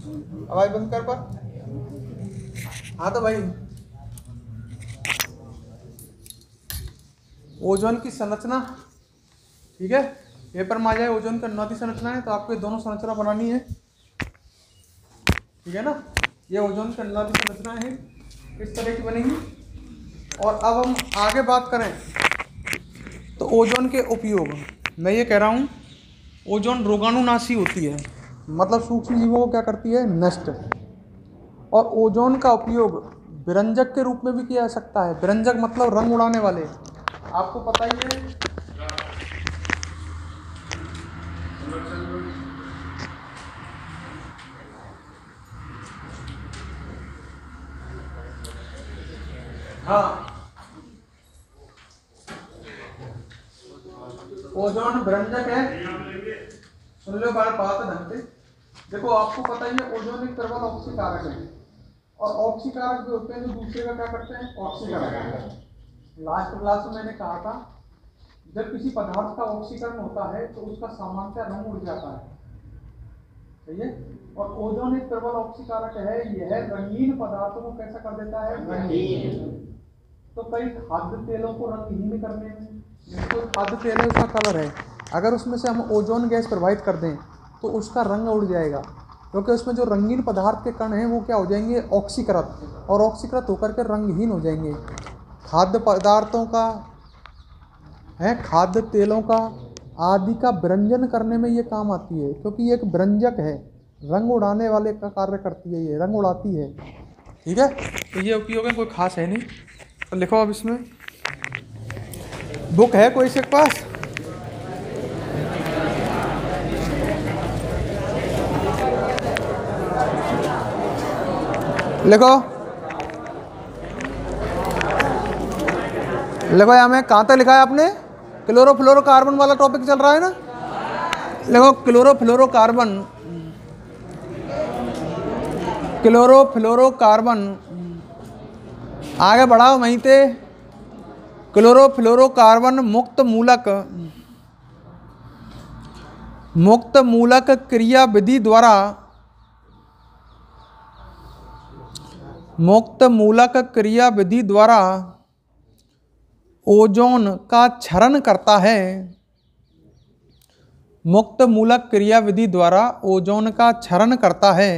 आवाज बंद कर पर। हाँ तो भाई ओजोन की संरचना, ठीक है, पेपर में आ जाए ओजोन की अनुनादी संरचना है तो आपको ये दोनों संरचना बनानी है, ठीक है ना। ये ओजोन की अनुनादी संरचना है, किस तरह की बनेगी। और अब हम आगे बात करें तो ओजोन के उपयोग, मैं ये कह रहा हूँ ओजोन रोगाणुनाशी होती है, मतलब सूक्ष्म जीवों को क्या करती है, नष्ट। और ओजोन का उपयोग विरंजक के रूप में भी किया जा सकता है। विरंजक मतलब रंग उड़ाने वाले, आपको पता ही है। हाँ, ओजोन विरंजक है, सुन लो बात ढंग से। देखो आपको पता ही है ओजोन एक प्रबल ऑक्सीकारक है, और ऑक्सीकारक जो होते हैं जो दूसरे का क्या करते हैं, ऑक्सीकरण। लास्ट क्लास में मैंने कहा था जब किसी पदार्थ का ऑक्सीकरण होता है तो उसका सामान्यतः रंग उड़ जाता है, सही है। और ओजोन एक प्रबल ऑक्सीकारक है, यह रंगीन पदार्थों को कैसा कर देता है, रंगीन। तो कई खाद्य तेलों को रंगहीन करने में, कोई खाद्य तेल है उसका कलर है, अगर उसमें से हम ओजोन गैस प्रवाहित कर दें तो उसका रंग उड़ जाएगा, क्योंकि उसमें जो रंगीन पदार्थ के कण हैं वो क्या हो जाएंगे, ऑक्सीकृत, और ऑक्सीकृत होकर के रंगहीन हो जाएंगे। खाद्य पदार्थों का है, खाद्य तेलों का आदि का विरंजन करने में ये काम आती है, क्योंकि ये एक विरंजक है, रंग उड़ाने वाले का कार्य करती है, ये रंग उड़ाती है, ठीक है। तो ये उपयोग है, कोई खास है नहीं। तो लिखो अब इसमें, बुक है कोई इसके पास, लिखो लिखो। यहाँ में कहाँ तक लिखा है आपने, क्लोरोफ्लोरोकार्बन वाला टॉपिक चल रहा है ना। लिखो क्लोरोफ्लोरोकार्बन, क्लोरोफ्लोरोकार्बन, आगे बढ़ाओ वहीं पे। क्लोरोफ्लोरोकार्बन मुक्त मूलक क्रिया विधि द्वारा, मुक्त मूलक क्रिया विधि द्वारा ओजोन का क्षरण करता है। मुक्त मूलक क्रिया विधि द्वारा ओजोन का क्षरण करता है।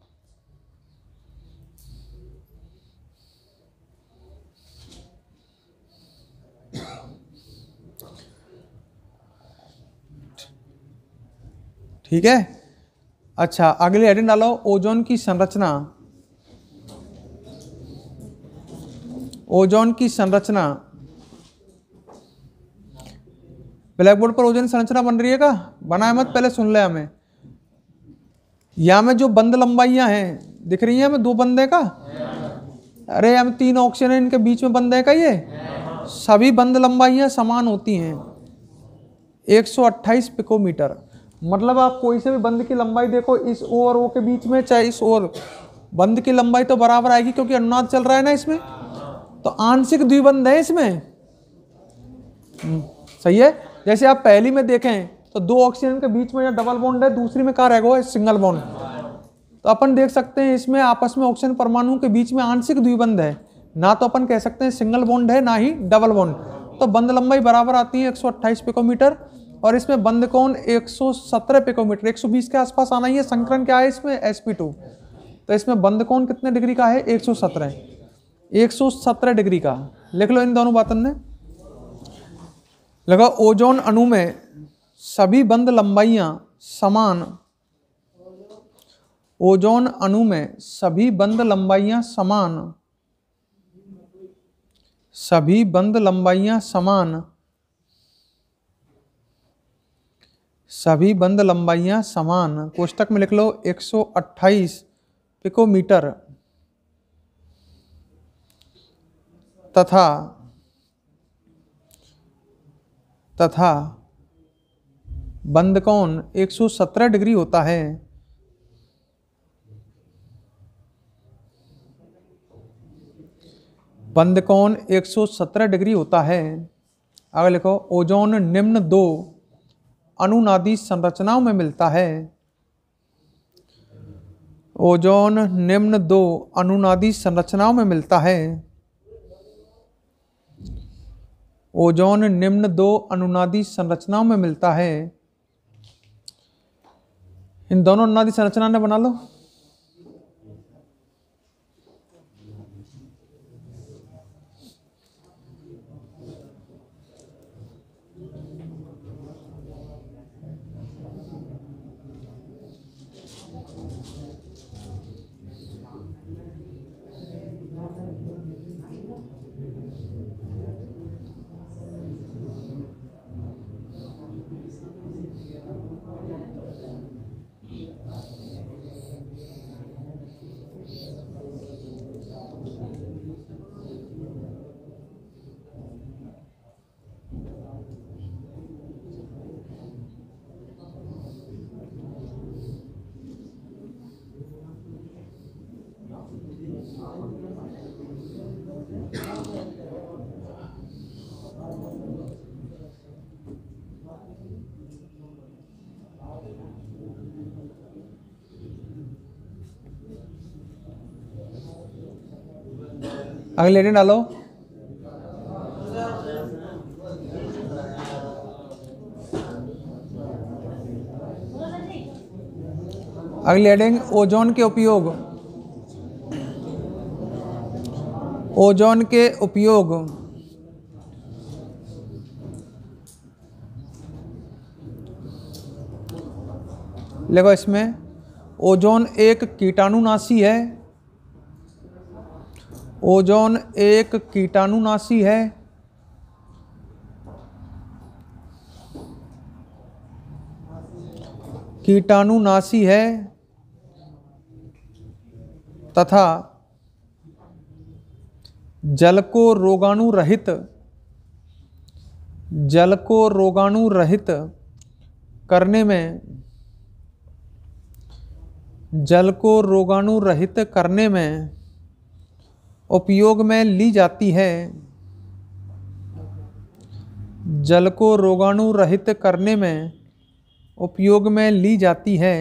ठीक है। अच्छा, अगले हेडिंग डालो, ओजोन की संरचना। ओजोन की संरचना, ब्लैक बोर्ड पर ओजोन संरचना बन रही है का, बनाए मत, पहले सुन ले हमें। यहाँ में जो बंद लंबाइयां हैं दिख रही हैं हमें, दो बंद है का, अरे हम तीन ऑक्सीजन है, इनके बीच में बंद है का, ये सभी बंद लंबाइयां समान होती हैं, 128 पिकोमीटर। मतलब आप कोई से भी बंद की लंबाई देखो, इस ओ और ओ के बीच में, चाहे इस और बंद की लंबाई तो बराबर आएगी, क्योंकि अनुनाद चल रहा है ना इसमें, तो आंशिक द्विबंध है इसमें, सही है। जैसे आप पहली में देखें तो दो ऑक्सीजन के बीच में या डबल बॉन्ड है, दूसरी में क्या रहेगा, सिंगल बॉन्ड। तो अपन देख सकते हैं इसमें आपस में ऑक्सीजन परमाणुओं के बीच में आंशिक द्विबंध है, ना तो अपन कह सकते हैं सिंगल बॉन्ड है ना ही डबल बॉन्ड। तो बंद लंबाई बराबर आती है 128 पिकोमीटर, और इसमें बंद कोण 117 पिकोमीटर, 120 के आसपास आना ही है। संकरण क्या है इसमें, sp2। तो इसमें बंद कोण कितने डिग्री का है, 117 डिग्री का। लिख लो इन दोनों बातों ने। लगा, ओजोन अणु में सभी बंद लंबाइयां समान, ओजोन अणु में सभी बंद लंबाइयां समान, सभी बंद लंबाइयां समान, सभी बंद लंबाइयां समान, कोष्टक में लिख लो 128 पिकोमीटर, तथा बंद कोण 117 डिग्री होता है। बंद कोण 117 डिग्री होता है। आगे लिखो, ओजोन निम्न दो अनुनादी संरचनाओं में मिलता है। ओजोन निम्न दो अनुनादी संरचनाओं में मिलता है। ओजोन निम्न दो अनुनादी संरचनाओं में मिलता है। इन दोनों अनुनादी संरचना ने बना लो। अगले हेडिंग डालो। अगली हेडिंग ओजोन के उपयोग। ओजोन के उपयोग। देखो इसमें ओजोन एक कीटाणुनाशी है। ओजोन एक कीटाणुनाशी है। कीटाणुनाशी है तथा जल को रोगाणु रहित करने में उपयोग में ली जाती है। जल को रोगाणु रहित करने में उपयोग में ली जाती है।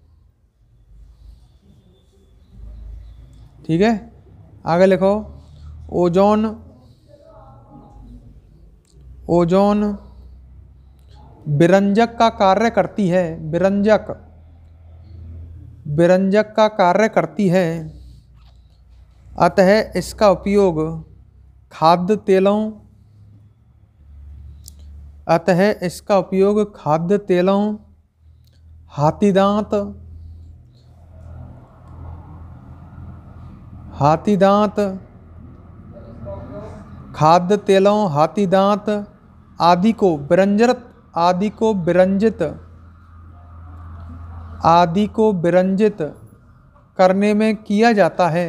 ठीक है, आगे लिखो। ओजोन विरंजक का कार्य करती है। विरंजक का कार्य करती है। अतः इसका उपयोग खाद्य तेलों, हाथी दांत आदि को विरंजित करने में किया जाता है।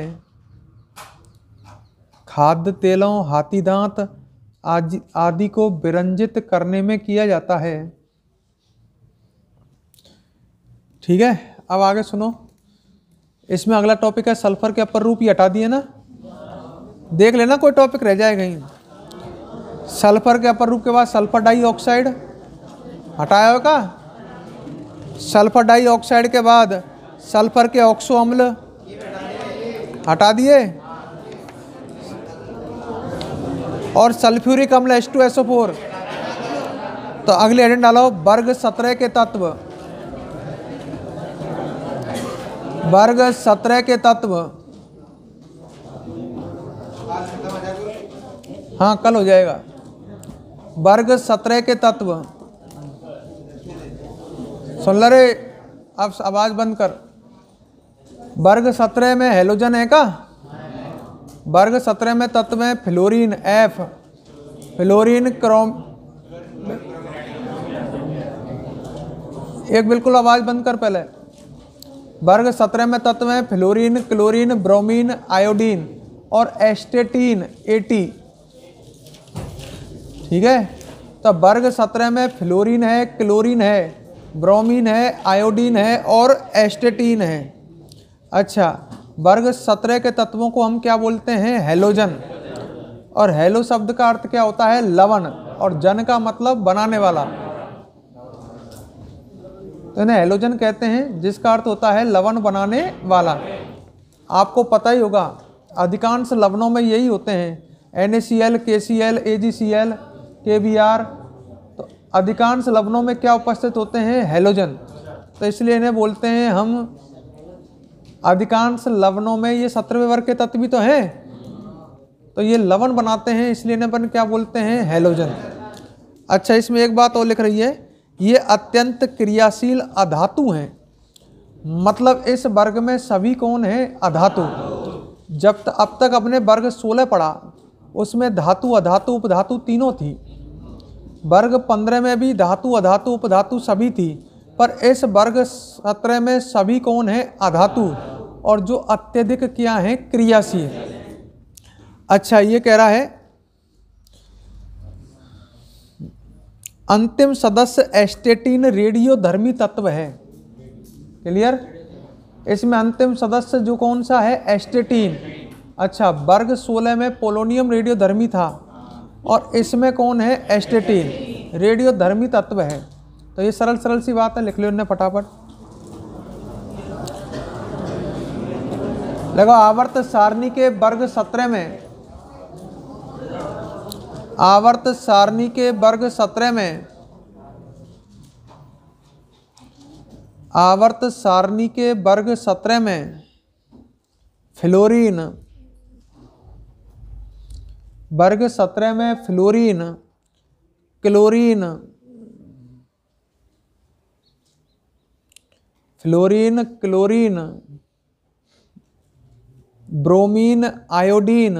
खाद्य तेलों, हाथी दांत आदि को विरंजित करने में किया जाता है। ठीक है, अब आगे सुनो। इसमें अगला टॉपिक है सल्फर के अपर रूप। ये हटा दिए ना, देख लेना कोई टॉपिक रह जाए कहीं। सल्फर के अपर रूप के बाद सल्फर डाइऑक्साइड हटाया होगा। सल्फर डाइऑक्साइड के बाद सल्फर के ऑक्सो अम्ल हटा दिए और सल्फ्यूरिक अम्ल H2SO4। तो अगले हेडिंग डालो वर्ग 17 के तत्व। वर्ग 17 के तत्व। हाँ, कल हो जाएगा। वर्ग 17 के तत्व सुन ल रे। अब आवाज बंद कर। वर्ग 17 में हेलोजन है का? वर्ग 17 में तत्व में फ्लोरीन F, फ्लोरीन क्रोम। एक बिल्कुल आवाज बंद कर पहले। वर्ग 17 में तत्व में फ्लोरीन, क्लोरीन, ब्रोमीन, आयोडीन और एस्टेटीन AT। ठीक है, तो वर्ग 17 में फ्लोरीन है, क्लोरीन है, ब्रोमीन है, आयोडीन है और एस्टेटीन है। अच्छा, वर्ग 17 के तत्वों को हम क्या बोलते हैं? हेलोजन। और हेलो शब्द का अर्थ क्या होता है? लवण। और जन का मतलब बनाने वाला। तो इन्हें हैलोजन कहते हैं, जिसका अर्थ होता है लवण बनाने वाला। आपको पता ही होगा अधिकांश लवणों में यही होते हैं, NaCl, KCl, AgCl, KBr। तो अधिकांश लवणों में क्या उपस्थित होते हैं? हैलोजन। तो इसलिए इन्हें बोलते हैं हम, अधिकांश लवणों में ये 17वें वर्ग के तत्व भी तो हैं, तो ये लवण बनाते हैं, इसलिए इन्हें अपन क्या बोलते हैं? हैलोजन। अच्छा, इसमें एक बात और लिख रही है, ये अत्यंत क्रियाशील अधातु हैं। मतलब इस वर्ग में सभी कौन है? अधातु। अब तक अपने वर्ग 16 पढ़ा, उसमें धातु, अधातु, उपधातु तीनों थी। वर्ग 15 में भी धातु, अधातु, उपधातु सभी थी, पर इस वर्ग 17 में सभी कौन है? अधातु, और जो अत्यधिक क्या है? क्रियाशील। अच्छा, ये कह रहा है अंतिम सदस्य एस्टेटीन रेडियोधर्मी तत्व है। क्लियर? इसमें अंतिम सदस्य जो कौन सा है? एस्टेटीन। अच्छा, वर्ग 16 में पोलोनियम रेडियोधर्मी था, और इसमें कौन है? एस्टेटीन रेडियोधर्मी तत्व है। तो ये सरल सरल सी बात है, लिख लो इन्हें फटाफट। लगाओ, आवर्त सारणी के वर्ग 17 में, आवर्त सारणी के वर्ग 17 में, आवर्त सारणी के वर्ग 17 में फ्लोरीन, वर्ग 17 में fluorine, chlorine, fluorine, chlorine, bromine, iodine,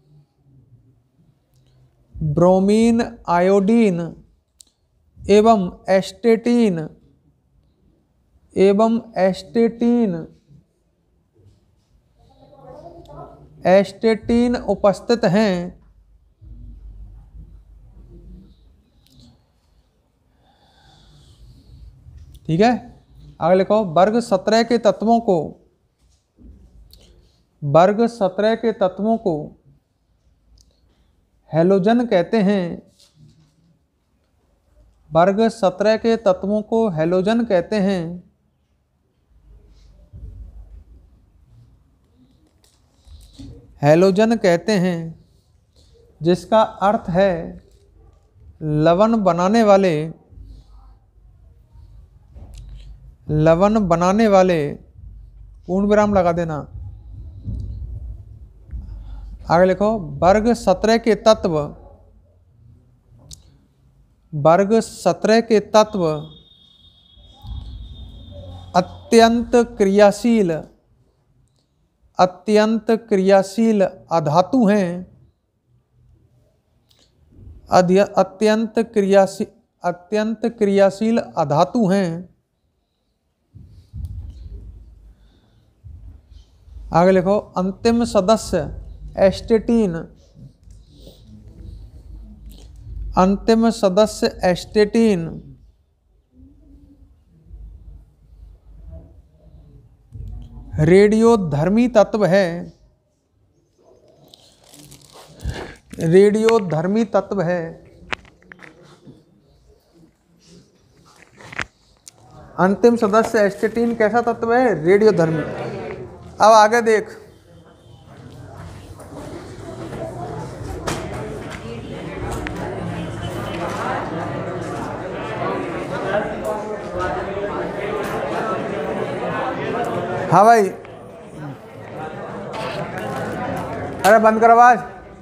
bromine, iodine एवं एस्टेटीन, एवं एस्टेटीन, एस्टेटीन उपस्थित हैं। ठीक है, आगे लिखो, वर्ग 17 के तत्वों को, वर्ग 17 के तत्वों को हैलोजन कहते हैं। वर्ग 17 के तत्वों को हैलोजन कहते हैं। हैलोजन कहते हैं, जिसका अर्थ है लवण बनाने वाले, लवण बनाने वाले, पूर्ण विराम लगा देना। आगे लिखो, वर्ग 17 के तत्व, वर्ग 17 के तत्व अत्यंत क्रियाशील, अत्यंत क्रियाशील अधातु हैं। अत्यंत क्रियाशील अधातु हैं। आगे लिखो, अंतिम सदस्य एस्टेटीन, अंतिम सदस्य एस्टेटीन रेडियोधर्मी तत्व है। रेडियोधर्मी तत्व है। अंतिम सदस्य एस्टेटीन कैसा तत्व है? रेडियोधर्मी। अब आगे देख, हाँ भाई, अरे बंद कर आवाज।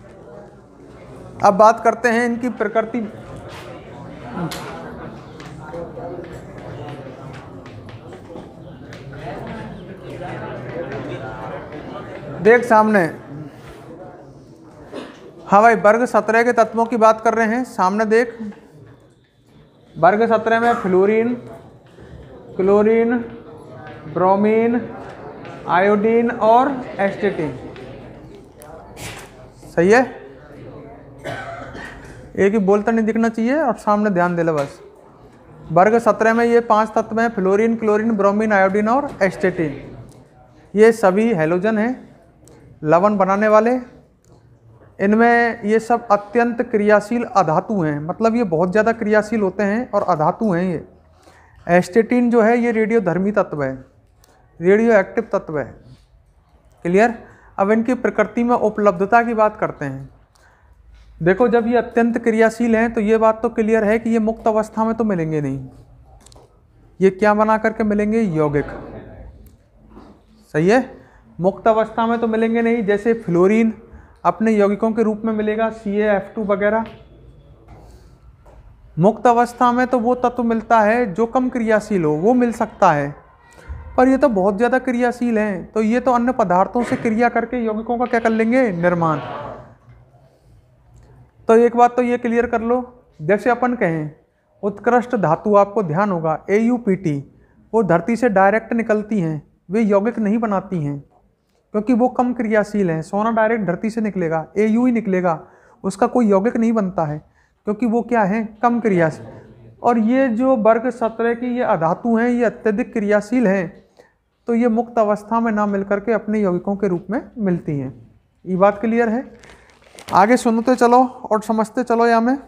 अब बात करते हैं इनकी प्रकृति। देख सामने, हाँ भाई, वर्ग 17 के तत्वों की बात कर रहे हैं। सामने देख, वर्ग 17 में फ्लोरीन, क्लोरीन, ब्रोमीन, आयोडीन और एस्टेटीन। सही है, एक ही बोलता नहीं दिखना चाहिए और सामने ध्यान दे लो बस। वर्ग 17 में ये 5 तत्व हैं, फ्लोरीन, क्लोरीन, ब्रोमीन, आयोडीन और एस्टेटीन। ये सभी हैलोजन हैं, लवण बनाने वाले। इनमें ये सब अत्यंत क्रियाशील अधातु हैं, मतलब ये बहुत ज़्यादा क्रियाशील होते हैं और अधातु हैं ये। एस्टेटिन जो है ये रेडियोधर्मी तत्व है, रेडियो एक्टिव तत्व है। क्लियर। अब इनकी प्रकृति में उपलब्धता की बात करते हैं। देखो जब ये अत्यंत क्रियाशील हैं तो ये बात तो क्लियर है कि ये मुक्त अवस्था में तो मिलेंगे नहीं, ये क्या बना करके मिलेंगे, यौगिक। सही है, मुक्त अवस्था में तो मिलेंगे नहीं। जैसे फ्लोरीन अपने यौगिकों के रूप में मिलेगा, CaF2 वगैरह। मुक्त अवस्था में तो वो तत्व मिलता है जो कम क्रियाशील हो, वो मिल सकता है, पर ये तो बहुत ज़्यादा क्रियाशील हैं, तो ये तो अन्य पदार्थों से क्रिया करके यौगिकों का क्या कर लेंगे, निर्माण। तो एक बात तो ये क्लियर कर लो, जैसे अपन कहें उत्कृष्ट धातु, आपको ध्यान होगा AuPT, वो धरती से डायरेक्ट निकलती हैं, वे यौगिक नहीं बनाती हैं क्योंकि वो कम क्रियाशील हैं। सोना डायरेक्ट धरती से निकलेगा, Au ही निकलेगा, उसका कोई यौगिक नहीं बनता है क्योंकि वो क्या है, कम क्रियाशील। और ये जो वर्ग 17 की ये अधातु हैं, ये अत्यधिक क्रियाशील हैं, तो ये मुक्त अवस्था में ना मिलकर के अपने यौगिकों के रूप में मिलती हैं। ये बात क्लियर है। आगे सुनते चलो और समझते चलो यहाँ में।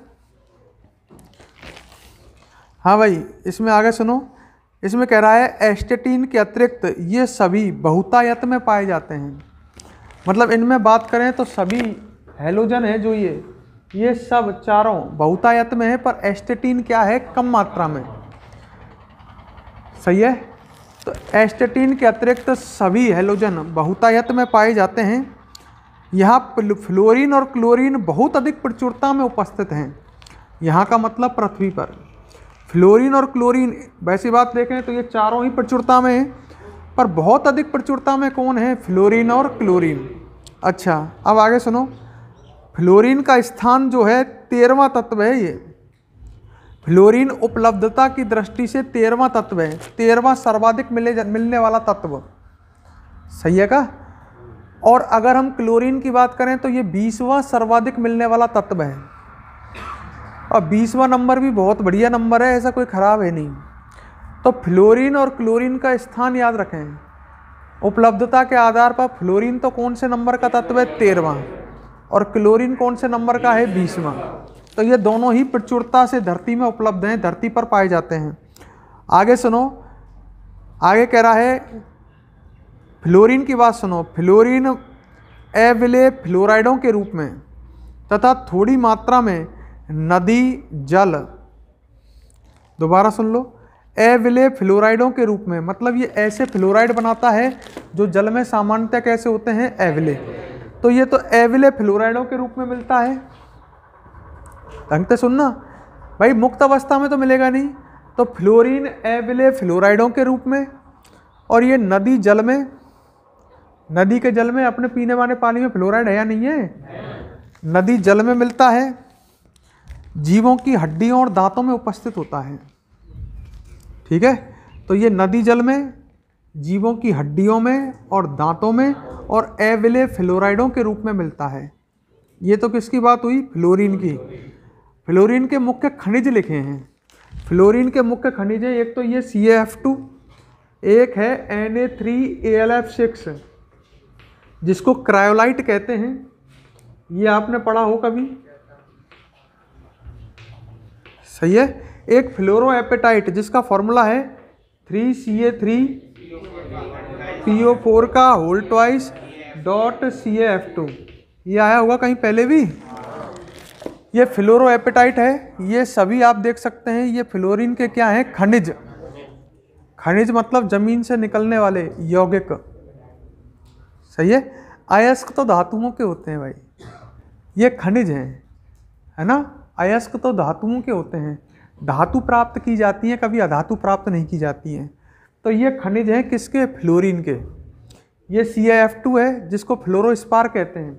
हाँ भाई, इसमें आगे सुनो। इसमें कह रहा है एस्टेटिन के अतिरिक्त ये सभी बहुतायत में पाए जाते हैं। मतलब इनमें बात करें तो सभी हैलोजन है जो ये सब चारों बहुतायत में है, पर एस्टेटिन क्या है, कम मात्रा में। सही है। तो एस्टेटिन के अतिरिक्त सभी हैलोजन बहुतायत में पाए जाते हैं। यहाँ फ्लोरीन और क्लोरीन बहुत अधिक प्रचुरता में उपस्थित हैं। यहाँ का मतलब पृथ्वी पर फ्लोरीन और क्लोरीन, वैसी बात देखें तो ये चारों ही प्रचुरता में हैं, पर बहुत अधिक प्रचुरता में कौन है, फ्लोरीन और क्लोरीन। अच्छा, अब आगे सुनो। फ्लोरीन का स्थान जो है 13वां तत्व है। ये फ्लोरीन उपलब्धता की दृष्टि से 13वां तत्व है, 13वां सर्वाधिक मिलने वाला तत्व। सही है का। और अगर हम क्लोरीन की बात करें तो ये 20वां सर्वाधिक मिलने वाला तत्व है, और 20वां नंबर भी बहुत बढ़िया नंबर है, ऐसा कोई खराब है नहीं। तो फ्लोरीन और क्लोरीन का स्थान याद रखें। उपलब्धता के आधार पर फ्लोरीन तो कौन से नंबर का तत्व है, 13वां, और क्लोरीन कौन से नंबर का है, 20वां। तो ये दोनों ही प्रचुरता से धरती में उपलब्ध हैं, धरती पर पाए जाते हैं। आगे सुनो, आगे कह रहा है फ्लोरीन की बात सुनो। फ्लोरीन अविलेय फ्लोराइडों के रूप में तथा थोड़ी मात्रा में नदी जल, दोबारा सुन लो, अविलेय फ्लोराइडों के रूप में, मतलब ये ऐसे फ्लोराइड बनाता है जो जल में सामान्यतः कैसे होते हैं, अविलेय। तो ये तो अविलेय फ्लोराइडों के रूप में मिलता है। ढंग से सुनना भाई, मुक्त अवस्था में तो मिलेगा नहीं। तो फ्लोरीन अविलेय फ्लोराइडों के रूप में, और ये नदी जल में, नदी के जल में अपने पीने वाले पानी में फ्लोराइड है या नहीं है, नदी जल में मिलता है। जीवों की हड्डियों और दांतों में उपस्थित होता है। ठीक है। तो ये नदी जल में, जीवों की हड्डियों में और दांतों में, और अविलेय फ्लोराइडों के रूप में मिलता है। ये तो किसकी बात हुई, फ्लोरीन की। फ्लोरीन के मुख्य खनिज लिखे हैं। फ्लोरीन के मुख्य खनिज है, एक तो ये CaF2, एक है Na3AlF6 जिसको क्रायोलाइट कहते हैं। ये आपने पढ़ा हो कभी। सही है। एक फ्लोरोएपेटाइट जिसका फॉर्मूला है 3Ca3PO4 का होल ट्वाइस डॉट CaF2। ये आया होगा कहीं पहले भी। ये फ्लोरोएपेटाइट है। ये सभी आप देख सकते हैं, ये फ्लोरीन के क्या हैं, खनिज। खनिज मतलब जमीन से निकलने वाले यौगिक। सही है। अयस्क तो धातुओं के होते हैं भाई, ये खनिज हैं, है ना। अयस्क तो धातुओं के होते हैं, धातु प्राप्त की जाती हैं, कभी अधातु प्राप्त नहीं की जाती हैं। तो ये खनिज हैं किसके, फ्लोरीन के। ये CaF2 है जिसको फ्लोरोस्पार कहते हैं।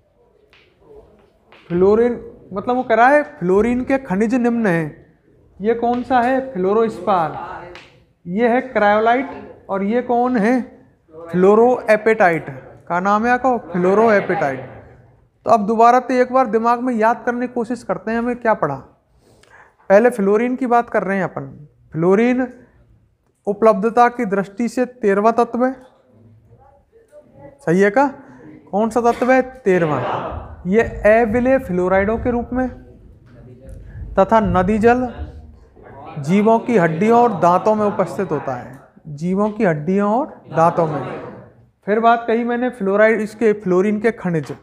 फ्लोरीन मतलब वो कह रहा है फ्लोरीन के खनिज निम्न हैं। ये कौन सा है, फ्लोरोस्पार। ये है क्रायोलाइट, और ये कौन है, फ्लोरोएपेटाइट। का नाम है को, फ्लोरोएपेटाइट। तो अब दोबारा तो एक बार दिमाग में याद करने की कोशिश करते हैं हमें क्या पढ़ा। पहले फ्लोरीन की बात कर रहे हैं अपन। फ्लोरीन उपलब्धता की दृष्टि से 13वां तत्व है। सही है का। कौन सा तत्व है, 13वां। ये अविलेय फ्लोराइडों के रूप में तथा नदी जल जीवों की हड्डियों और दांतों में उपस्थित होता है, जीवों की हड्डियों और दांतों में। फिर बात कही मैंने फ्लोराइड, इसके फ्लोरीन के खनिज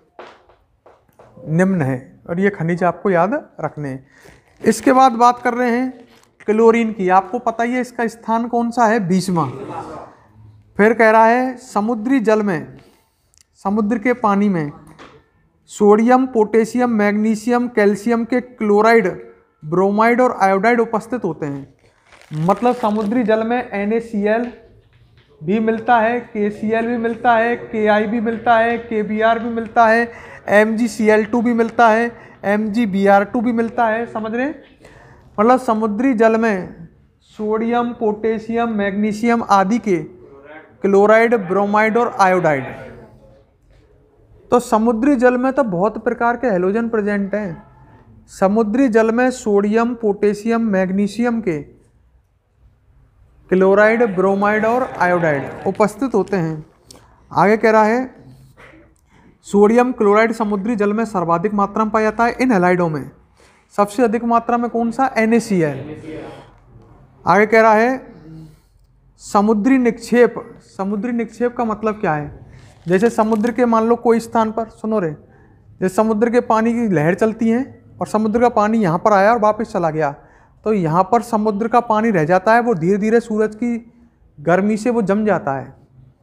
निम्न है, और ये खनिज आपको याद रखने हैं। इसके बाद बात कर रहे हैं क्लोरीन की। आपको पता ही है इसका स्थान कौन सा है, 20वां। फिर कह रहा है समुद्री जल में, समुद्र के पानी में सोडियम, पोटेशियम, मैग्नीशियम, कैल्शियम के क्लोराइड, ब्रोमाइड और आयोडाइड उपस्थित होते हैं। मतलब समुद्री जल में NaCl भी मिलता है, KCl भी मिलता है, Ki भी मिलता है, KBr भी मिलता है, MgCl2 भी मिलता है, MgBr2 भी मिलता है। समझ रहे हैं? मतलब समुद्री जल में सोडियम, पोटेशियम, मैग्नीशियम आदि के क्लोराइड, ब्रोमाइड और आयोडाइड। तो समुद्री जल में तो बहुत प्रकार के हैलोजन प्रेजेंट हैं। समुद्री जल में सोडियम, पोटेशियम, मैग्नीशियम के क्लोराइड, ब्रोमाइड और आयोडाइड उपस्थित होते हैं। आगे कह रहा है सोडियम क्लोराइड समुद्री जल में सर्वाधिक मात्रा में पाया जाता है। इन हैलाइडों में सबसे अधिक मात्रा में कौन सा, NaCl। आगे कह रहा है समुद्री निक्षेप। समुद्री निक्षेप का मतलब क्या है, जैसे समुद्र के मान लो कोई स्थान पर, सुनो रे, जैसे समुद्र के पानी की लहर चलती है और समुद्र का पानी यहाँ पर आया और वापस चला गया, तो यहाँ पर समुद्र का पानी रह जाता है, वो धीरे धीरे सूरज की गर्मी से वो जम जाता है।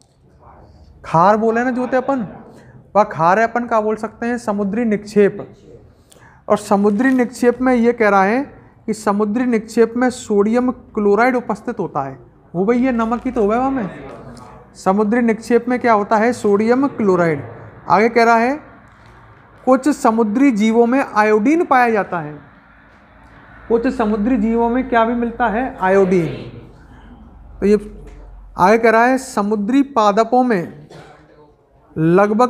खार बोले ना जो थे अपन, वह खार है, अपन का बोल सकते हैं समुद्री निक्षेप। और समुद्री निक्षेप में ये कह रहा है कि समुद्री निक्षेप में सोडियम क्लोराइड उपस्थित होता है। वो भाई ये नमक ही तो हुआ है में। समुद्री निक्षेप में क्या होता है, सोडियम क्लोराइड। आगे कह रहा है कुछ समुद्री जीवों में आयोडीन पाया जाता है। कुछ समुद्री जीवों में क्या भी मिलता है, आयोडीन। तो ये आगे कह रहा है समुद्री पादपों में लगभग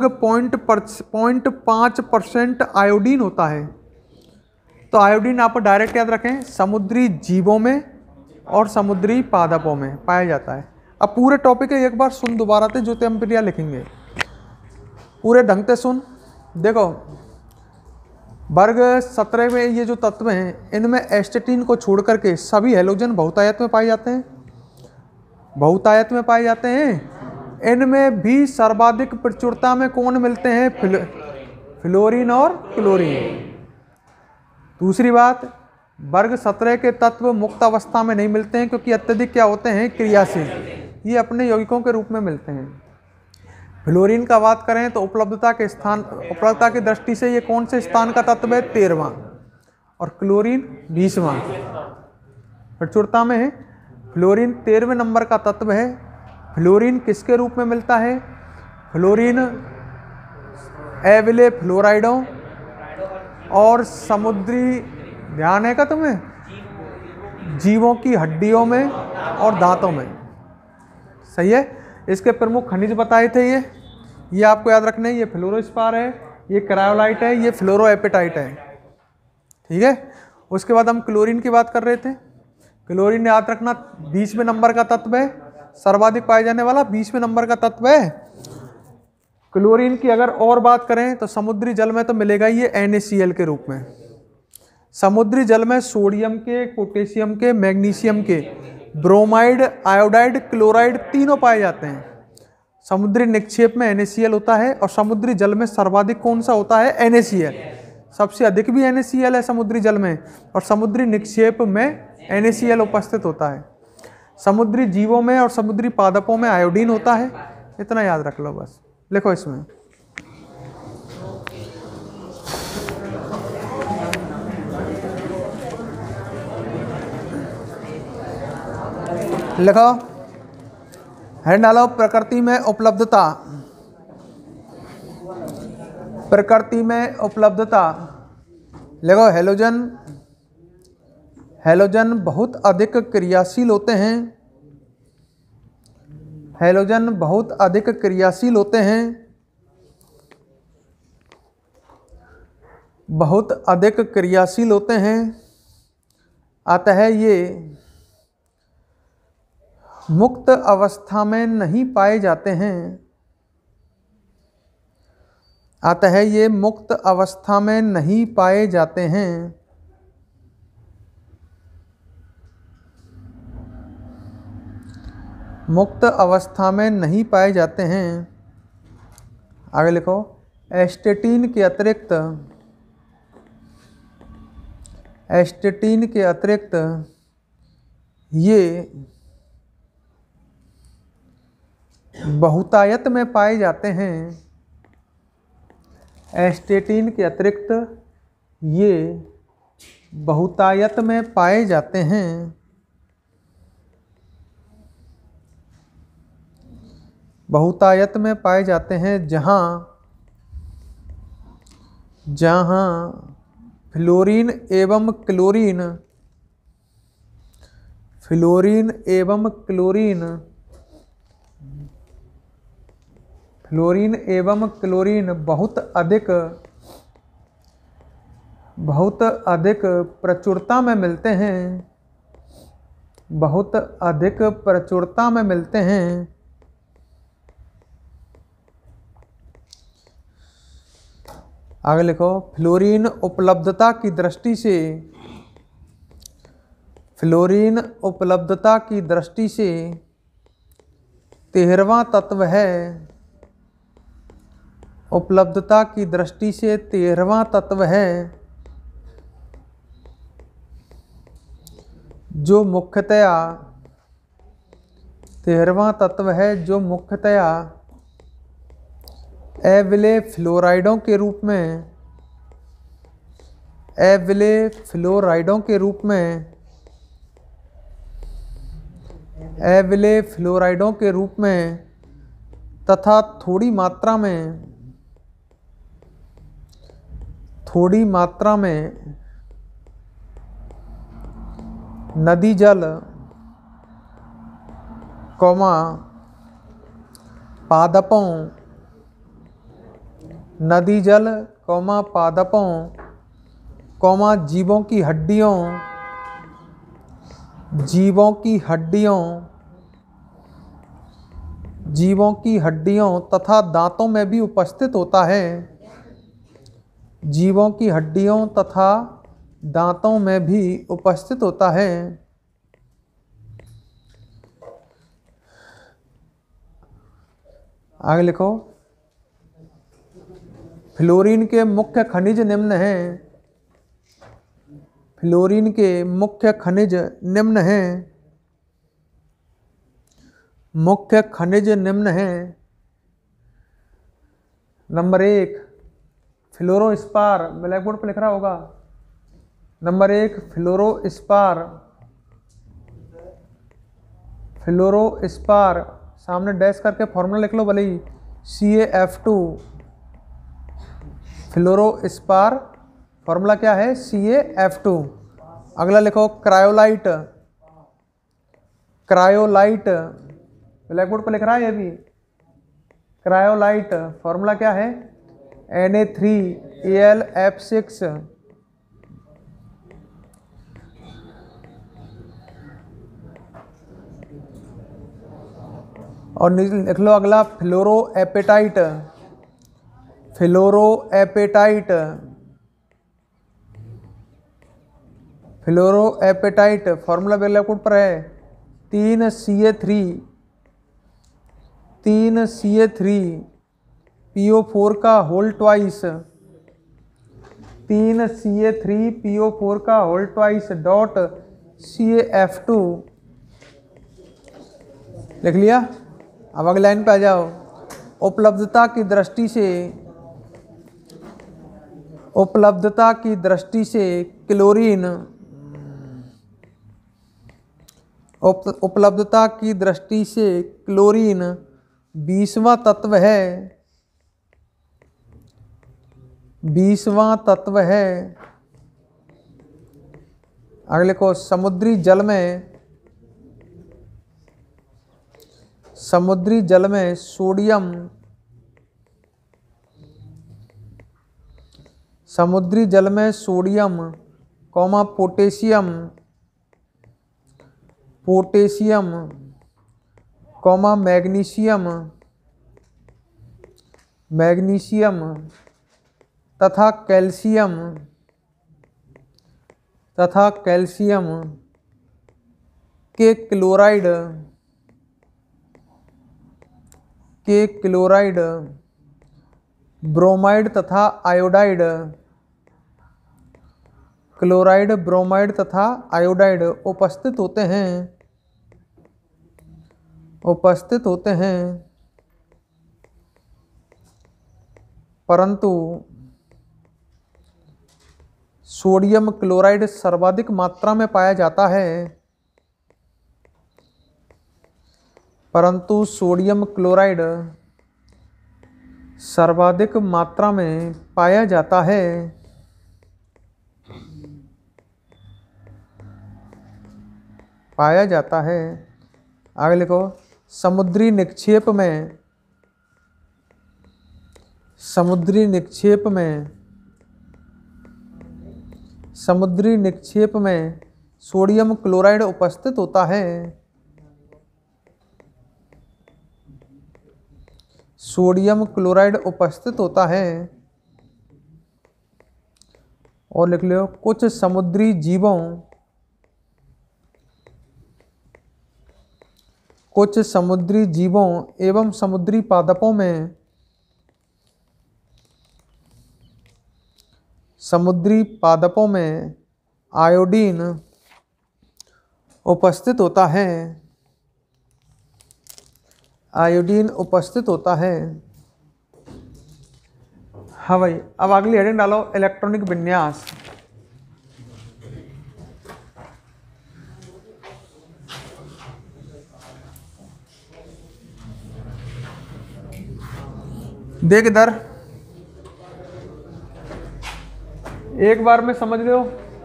0.5% आयोडीन होता है। तो आयोडीन आप डायरेक्ट याद रखें, समुद्री जीवों में और समुद्री पादपों में पाया जाता है। अब पूरे टॉपिक है, एक बार सुन दोबारा थे, जो हम प्रिया लिखेंगे पूरे ढंग से सुन। देखो वर्ग 17 में ये जो तत्व हैं, इनमें एस्टेटीन को छोड़ करके सभी हैलोजन बहुतायत में पाए जाते हैं। बहुतायत में पाए जाते हैं। इनमें भी सर्वाधिक प्रचुरता में कौन मिलते हैं, फ्लोरीन और क्लोरीन। दूसरी बात, वर्ग 17 के तत्व मुक्त अवस्था में नहीं मिलते हैं, क्योंकि अत्यधिक क्या होते हैं, क्रियाशील। ये अपने यौगिकों के रूप में मिलते हैं। फ्लोरीन का बात करें तो उपलब्धता की दृष्टि से ये कौन से स्थान का तत्व है, 13वां, और क्लोरीन 20वां। प्रचुरता में है फ्लोरीन 13वें नंबर का तत्व है। फ्लोरीन किसके रूप में मिलता है, फ्लोरीन एविले फ्लोराइडों और समुद्री, ध्यान है का तुम्हें, जीवों की हड्डियों में और दांतों में। सही है। इसके प्रमुख खनिज बताए थे ये आपको याद रखने, ये फ्लोरोस्पार है, ये क्रायोलाइट है, ये फ्लोरोएपेटाइट है। ठीक है। उसके बाद हम क्लोरीन की बात कर रहे थे। क्लोरीन याद रखना 20वें नंबर का तत्व है, सर्वाधिक पाए जाने वाला 20वें नंबर का तत्व है। क्लोरीन की अगर और बात करें तो समुद्री जल में तो मिलेगा ये NaCl के रूप में। समुद्री जल में सोडियम के, पोटेशियम के, मैग्नीशियम के, ब्रोमाइड, आयोडाइड, क्लोराइड तीनों पाए जाते हैं। समुद्री निक्षेप में NaCl होता है, और समुद्री जल में सर्वाधिक कौन सा होता है, NaCl। सबसे अधिक भी NaCl है समुद्री जल में, और समुद्री निक्षेप में NaCl उपस्थित होता है। समुद्री जीवों में और समुद्री पादपों में आयोडीन होता है। इतना याद रख लो बस, लिखो इसमें। लिखो, हेड डालो प्रकृति में उपलब्धता। प्रकृति में उपलब्धता लिखो, हैलोजन बहुत अधिक क्रियाशील होते हैं। हैलोजन बहुत अधिक क्रियाशील होते हैं। बहुत अधिक क्रियाशील होते हैं। अतः ये मुक्त अवस्था में नहीं पाए जाते हैं। अतः ये मुक्त अवस्था में नहीं पाए जाते हैं। मुक्त अवस्था में नहीं पाए जाते हैं। आगे लिखो, एस्टेटीन के अतिरिक्त ये बहुतायत में पाए जाते हैं। एस्टेटीन के अतिरिक्त ये बहुतायत में पाए जाते हैं। बहुतायत में पाए जाते हैं जहाँ फ्लोरीन एवं क्लोरीन बहुत अधिक प्रचुरता में मिलते हैं। बहुत अधिक प्रचुरता में मिलते हैं। आगे लिखो, फ्लोरीन उपलब्धता की दृष्टि से 13वां तत्व है। उपलब्धता की दृष्टि से 13वां तत्व है जो मुख्यतया 13वां तत्व है जो मुख्यतया एविले फ्लोराइडों के रूप में तथा थोड़ी मात्रा में नदी जल पादपों जीवों की हड्डियों तथा दांतों में भी उपस्थित होता है। जीवों की हड्डियों तथा दांतों में भी उपस्थित होता है। आगे लिखो, फ्लोरीन के मुख्य खनिज निम्न हैं। मुख्य खनिज निम्न हैं। नंबर 1 फ्लोरोस्पार, ब्लैक बोर्ड पर लिख रहा होगा। नंबर 1 फ्लोरोस्पार, सामने डैश करके फॉर्मूला लिख लो भले ही, CaF2। फ्लोरोस्पार फॉर्मूला क्या है? CaF2। अगला लिखो क्रायोलाइट, ब्लैक बोर्ड पर लिख रहा है ये भी। क्रायोलाइट फॉर्मूला क्या है? Na3Al(F6). और लिख लो अगला फ्लोरोएपेटाइट। फॉर्मूला ब्लैक बोर्ड पर है 3Ca3 PO4 का होल ट्वाइस, 3Ca3 PO4 का होल ट्वाइस डॉट CaF2 लिख लिया। अब अगली लाइन पे आ जाओ। उपलब्धता की दृष्टि से क्लोरीन 20वां तत्व है। 20वां तत्व है। अगले को समुद्री जल में सोडियम, पोटेशियम, मैग्नीशियम तथा कैल्शियम के क्लोराइड के क्लोराइड, ब्रोमाइड तथा आयोडाइड, क्लोराइड, ब्रोमाइड तथा आयोडाइड उपस्थित होते हैं, परंतु सोडियम क्लोराइड सर्वाधिक मात्रा में पाया जाता है, परंतु सोडियम क्लोराइड सर्वाधिक मात्रा में पाया जाता है। आगे लिखो, समुद्री निक्षेप में सोडियम क्लोराइड उपस्थित होता है। सोडियम क्लोराइड उपस्थित होता है। और लिख लो, कुछ समुद्री जीवों एवं समुद्री पादपों में आयोडीन उपस्थित होता है। हाँ भाई, अब अगली हेडिंग डालो, इलेक्ट्रॉनिक विन्यास। देख इधर, एक बार में समझ लो।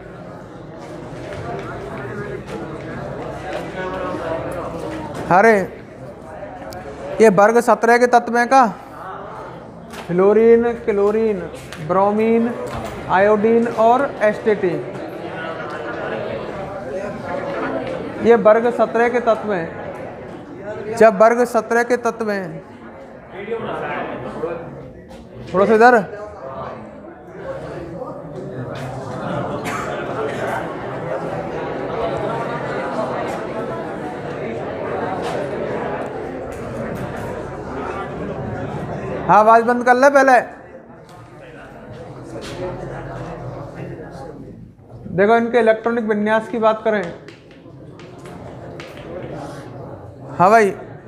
अरे ये वर्ग 17 के तत्व हैं का, फ्लोरीन, क्लोरीन, ब्रोमीन, आयोडीन और एस्टेटीन। ये वर्ग 17 के तत्व हैं। जब वर्ग 17 के तत्व हैं, थोड़ा सा इधर, हाँ आवाज बंद कर ले पहले। देखो इनके इलेक्ट्रॉनिक विन्यास की बात करें। हाँ भाई,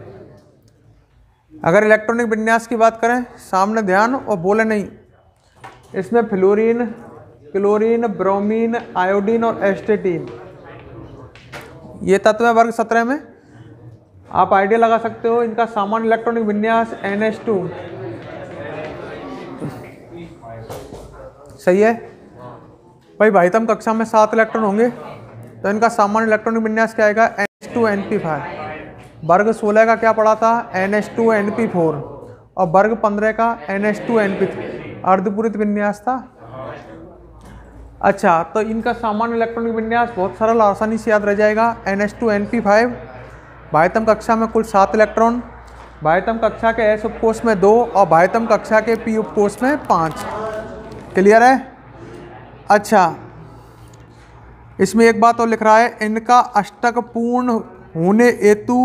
अगर इलेक्ट्रॉनिक विन्यास की बात करें, सामने ध्यान और बोले नहीं। इसमें फ्लोरीन, क्लोरीन, ब्रोमीन, आयोडीन और एस्टेटीन, ये तत्व है वर्ग 17 में। आप आइडिया लगा सकते हो, इनका सामान्य इलेक्ट्रॉनिक विन्यास NH2। सही है भाई। भाईतम कक्षा में 7 इलेक्ट्रॉन होंगे, तो इनका सामान्य इलेक्ट्रॉनिक विन्यास क्या आएगा, NH2NP5। वर्ग 16 का क्या पड़ा था, NH2NP4, और वर्ग 15 का NH2NP3 अर्धपूरित विन्यास था। अच्छा, तो इनका सामान्य इलेक्ट्रॉनिक विन्यास बहुत सरल, आसानी से याद रह जाएगा। NH2NP5, भाईतम कक्षा में कुल 7 इलेक्ट्रॉन, भाईतम कक्षा के S उपकोष में 2 और भाईतम कक्षा के P उपकोष में 5। क्लियर है। अच्छा, इसमें एक बात और लिख रहा है, इनका अष्टक पूर्ण होने हेतु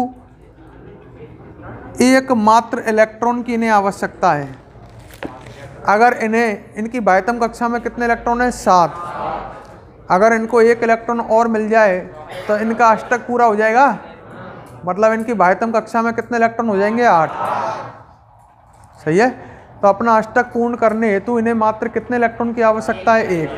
एकमात्र इलेक्ट्रॉन की इन्हें आवश्यकता है। अगर इनकी भाईतम कक्षा में कितने इलेक्ट्रॉन हैं, 7। अगर इनको 1 इलेक्ट्रॉन और मिल जाए तो इनका अष्टक पूरा हो जाएगा। मतलब इनकी भाईतम कक्षा में कितने इलेक्ट्रॉन हो जाएंगे, 8। सही है। तो अपना अष्टक पूर्ण करने हेतु इन्हें मात्र कितने इलेक्ट्रॉन की आवश्यकता है, 1।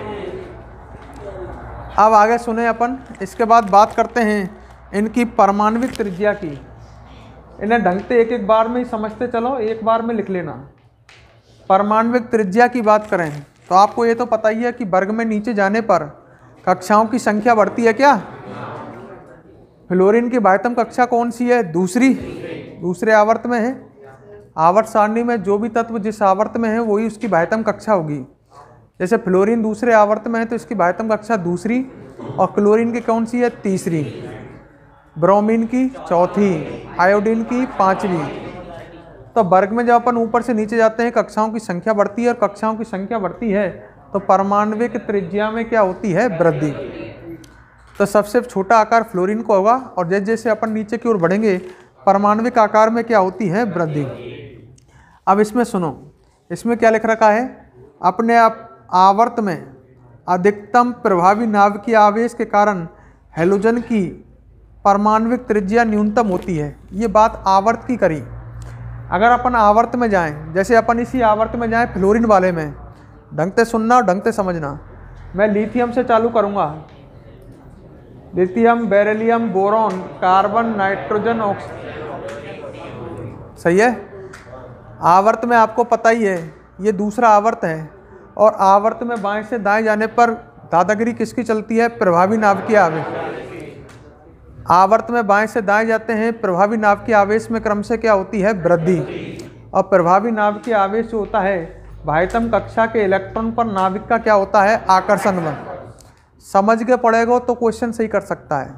अब आगे सुने अपन, इसके बाद बात करते हैं इनकी परमाणविक त्रिज्या की। इन्हें ढंग से एक एक बार में ही समझते चलो, एक बार में लिख लेना। परमाणविक त्रिज्या की बात करें तो आपको ये तो पता ही है कि वर्ग में नीचे जाने पर कक्षाओं की संख्या बढ़ती है। क्या फ्लोरीन की भाईतम कक्षा कौन सी है, दूसरे आवर्त में है। आवर्त सारणी में जो भी तत्व जिस आवर्त में है वही उसकी भाईतम कक्षा होगी। जैसे फ्लोरीन दूसरे आवर्त में है तो इसकी भाईतम कक्षा 2, और क्लोरीन की कौन सी है, 3, ब्रोमीन की 4, आयोडीन की 5वीं। तो वर्ग में जब अपन ऊपर से नीचे जाते हैं कक्षाओं की संख्या बढ़ती है, और कक्षाओं की संख्या बढ़ती है तो परमाणविक त्रिज्या में क्या होती है, वृद्धि। तो सबसे छोटा आकार फ्लोरीन को होगा, और जैसे जैसे अपन नीचे की ओर बढ़ेंगे परमाणविक आकार में क्या होती है, वृद्धि। अब इसमें सुनो, इसमें क्या लिख रखा है, अपने आवर्त में अधिकतम प्रभावी नाभिकीय आवेश के कारण हैलोजन की परमाणविक त्रिज्या न्यूनतम होती है। ये बात आवर्त की करी। अगर अपन आवर्त में जाएं, जैसे अपन इसी आवर्त में जाएं फ्लोरीन वाले में, ढंग से सुनना और ढंग से समझना। मैं लिथियम से चालू करूंगा, lithium, beryllium, boron, carbon, nitrogen, सही है। आवर्त में आपको पता ही है ये दूसरा आवर्त है, और आवर्त में बाएं से दाएं जाने पर दादागिरी किसकी चलती है, प्रभावी नाभिकीय आवेश। आवर्त में बाएं से दाएं जाते हैं, प्रभावी नाभिकीय आवेश में क्रम से क्या होती है, वृद्धि। और प्रभावी नाभिकीय आवेश जो होता है बाह्यतम कक्षा के इलेक्ट्रॉन पर नाभिक का क्या होता है, आकर्षण बल। समझ के पढ़ेगा तो क्वेश्चन सही कर सकता है।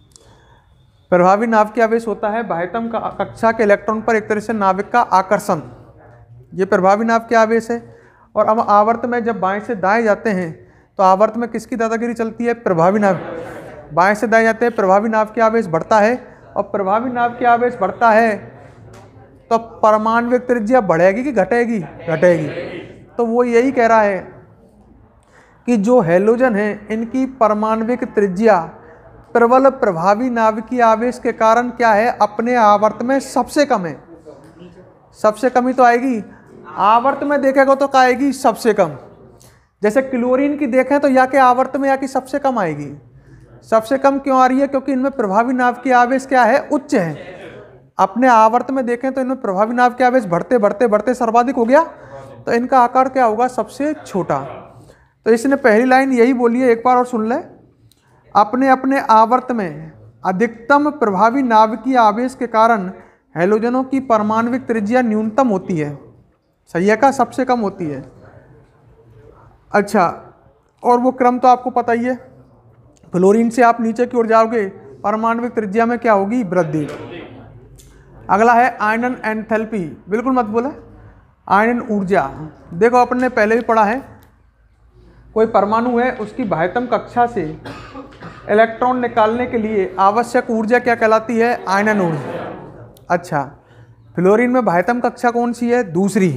प्रभावी नाभिकीय आवेश होता है बाह्यतम कक्षा के इलेक्ट्रॉन पर एक तरह से नाभिक का आकर्षण, ये प्रभावी नाभिकीय आवेश है। और अब आवर्त में जब बाएं से दाएं जाते हैं तो आवर्त में किसकी दादागिरी चलती है, प्रभावी नाभिक। बाएं से दाएं जाते हैं, प्रभावी नाभिकीय आवेश बढ़ता है, और प्रभावी नाभिकीय आवेश बढ़ता है तो परमाणविक त्रिज्या बढ़ेगी कि घटेगी, घटेगी। तो वो यही कह रहा है कि जो हैलोजन है इनकी परमाणविक त्रिज्या प्रबल प्रभावी नाभिकीय आवेश के कारण क्या है, अपने आवर्त में सबसे कम है। सबसे कम ही तो आएगी, आवर्त में देखेगा तो क्या आएगी, सबसे कम। जैसे क्लोरीन की देखें तो या के आवर्त में या की सबसे कम आएगी। सबसे कम क्यों आ रही है, क्योंकि इनमें प्रभावी नाभिकीय आवेश क्या है, उच्च है। अपने आवर्त में देखें तो इनमें प्रभावी नाभिकीय आवेश बढ़ते बढ़ते बढ़ते सर्वाधिक हो गया, तो इनका आकार क्या होगा, सबसे छोटा। तो इसने पहली लाइन यही बोली है, एक बार और सुन ले, अपने अपने आवर्त में अधिकतम प्रभावी नाभिकीय आवेश के कारण हैलोजनों की परमाणविक त्रिज्या न्यूनतम होती है। सही है का, सबसे कम होती है। अच्छा, और वो क्रम तो आपको पता ही है, फ्लोरीन से आप नीचे की ओर जाओगे परमाणविक त्रिज्या में क्या होगी, वृद्धि। अगला है आयनन एंथैल्पी, बिल्कुल मत बोले, आयनन ऊर्जा। देखो अपन ने पहले भी पढ़ा है, कोई परमाणु है उसकी बाह्यतम कक्षा से इलेक्ट्रॉन निकालने के लिए आवश्यक ऊर्जा क्या कहलाती है, आयनन ऊर्जा। अच्छा, फ्लोरीन में बाह्यतम कक्षा कौन सी है, दूसरी।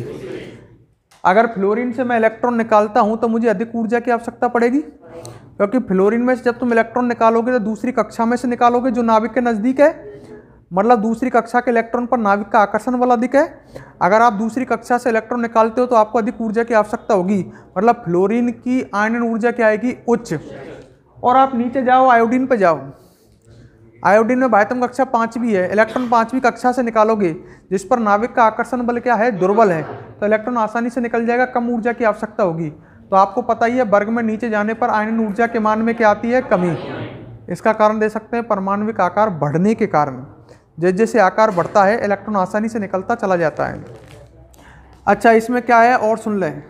अगर फ्लोरीन से मैं इलेक्ट्रॉन निकालता हूं तो मुझे अधिक ऊर्जा की आवश्यकता पड़ेगी, क्योंकि फ्लोरीन में से जब तुम इलेक्ट्रॉन निकालोगे तो दूसरी कक्षा में से निकालोगे जो नाभिक के नज़दीक है, मतलब दूसरी कक्षा के इलेक्ट्रॉन पर नाभिक का आकर्षण बल अधिक है। अगर आप दूसरी कक्षा से इलेक्ट्रॉन निकालते हो तो आपको अधिक ऊर्जा की आवश्यकता होगी, मतलब फ्लोरीन की आयनन ऊर्जा क्या आएगी, उच्च। और आप नीचे जाओ, आयोडीन पे जाओ, आयोडीन में बाह्यतम कक्षा 5वीं है, इलेक्ट्रॉन 5वीं कक्षा से निकालोगे जिस पर नाभिक का आकर्षण बल क्या है, दुर्बल है, तो इलेक्ट्रॉन आसानी से निकल जाएगा, कम ऊर्जा की आवश्यकता होगी। तो आपको पता ही है वर्ग में नीचे जाने पर आयनन ऊर्जा के मान में क्या आती है, कमी। इसका कारण दे सकते हैं परमाणविक आकार बढ़ने के कारण, जैसे जैसे आकार बढ़ता है इलेक्ट्रॉन आसानी से निकलता चला जाता है। अच्छा, इसमें क्या है और सुन लें,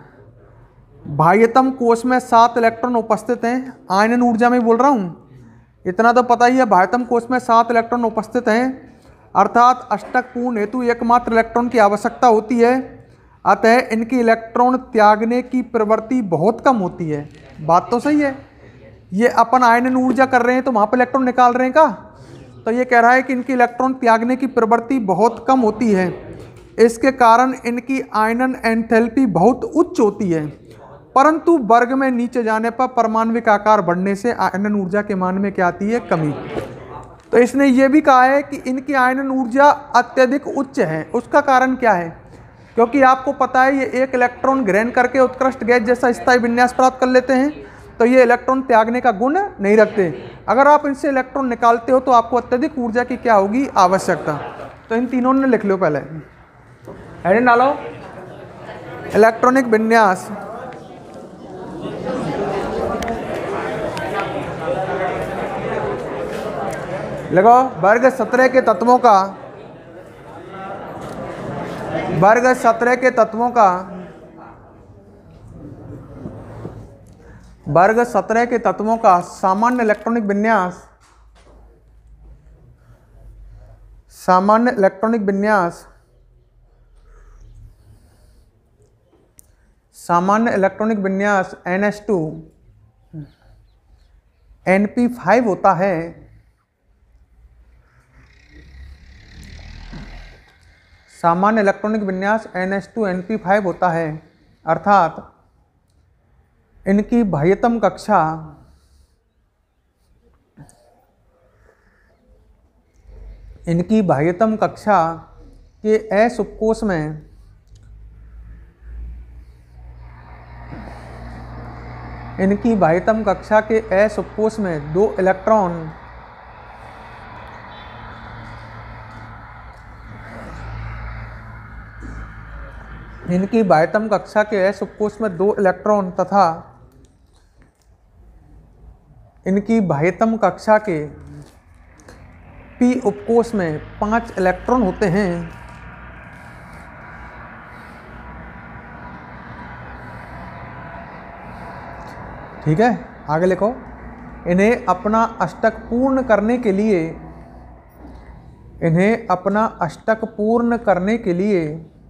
बाह्यतम कोश में 7 इलेक्ट्रॉन उपस्थित हैं, आयनन ऊर्जा में बोल रहा हूँ, इतना तो पता ही है, बाह्यतम कोश में 7 इलेक्ट्रॉन उपस्थित हैं, अर्थात अष्टक पूर्ण हेतु एकमात्र इलेक्ट्रॉन की आवश्यकता होती है, अतः इनकी इलेक्ट्रॉन त्यागने की प्रवृत्ति बहुत कम होती है। बात तो सही है, ये अपन आयनन ऊर्जा कर रहे हैं तो वहाँ पर इलेक्ट्रॉन निकाल रहे हैं का, तो ये कह रहा है कि इनकी इलेक्ट्रॉन त्यागने की प्रवृत्ति बहुत कम होती है, इसके कारण इनकी आयनन एंथैल्पी बहुत उच्च होती है, परंतु वर्ग में नीचे जाने पर परमाणविक आकार बढ़ने से आयनन ऊर्जा के मान में क्या आती है, कमी। तो इसने ये भी कहा है कि इनकी आयनन ऊर्जा अत्यधिक उच्च है। उसका कारण क्या है, क्योंकि आपको पता है ये एक इलेक्ट्रॉन ग्रहण करके उत्कृष्ट गैस जैसा स्थायी विन्यास प्राप्त कर लेते हैं, तो ये इलेक्ट्रॉन त्यागने का गुण नहीं रखते। अगर आप इनसे इलेक्ट्रॉन निकालते हो तो आपको अत्यधिक ऊर्जा की क्या होगी, आवश्यकता। तो इन तीनों ने लिख लो, पहले हेडिंग डालो, इलेक्ट्रॉनिक विन्यास। देखो वर्ग 17 के तत्वों का, वर्ग 17 के तत्वों का, वर्ग 17 के तत्वों का सामान्य इलेक्ट्रॉनिक विन्यास, सामान्य इलेक्ट्रॉनिक विन्यास, सामान्य इलेक्ट्रॉनिक विन्यास NH2 NP5 होता है। सामान्य इलेक्ट्रॉनिक विन्यास NH2 होता है, अर्थात इनकी बाह्यतम कक्षा के S उपकोष में दो इलेक्ट्रॉन तथा इनकी बाह्यतम कक्षा के P उपकोष में 5 इलेक्ट्रॉन होते हैं। ठीक है, आगे लिखो। इन्हें अपना अष्टक पूर्ण करने के लिए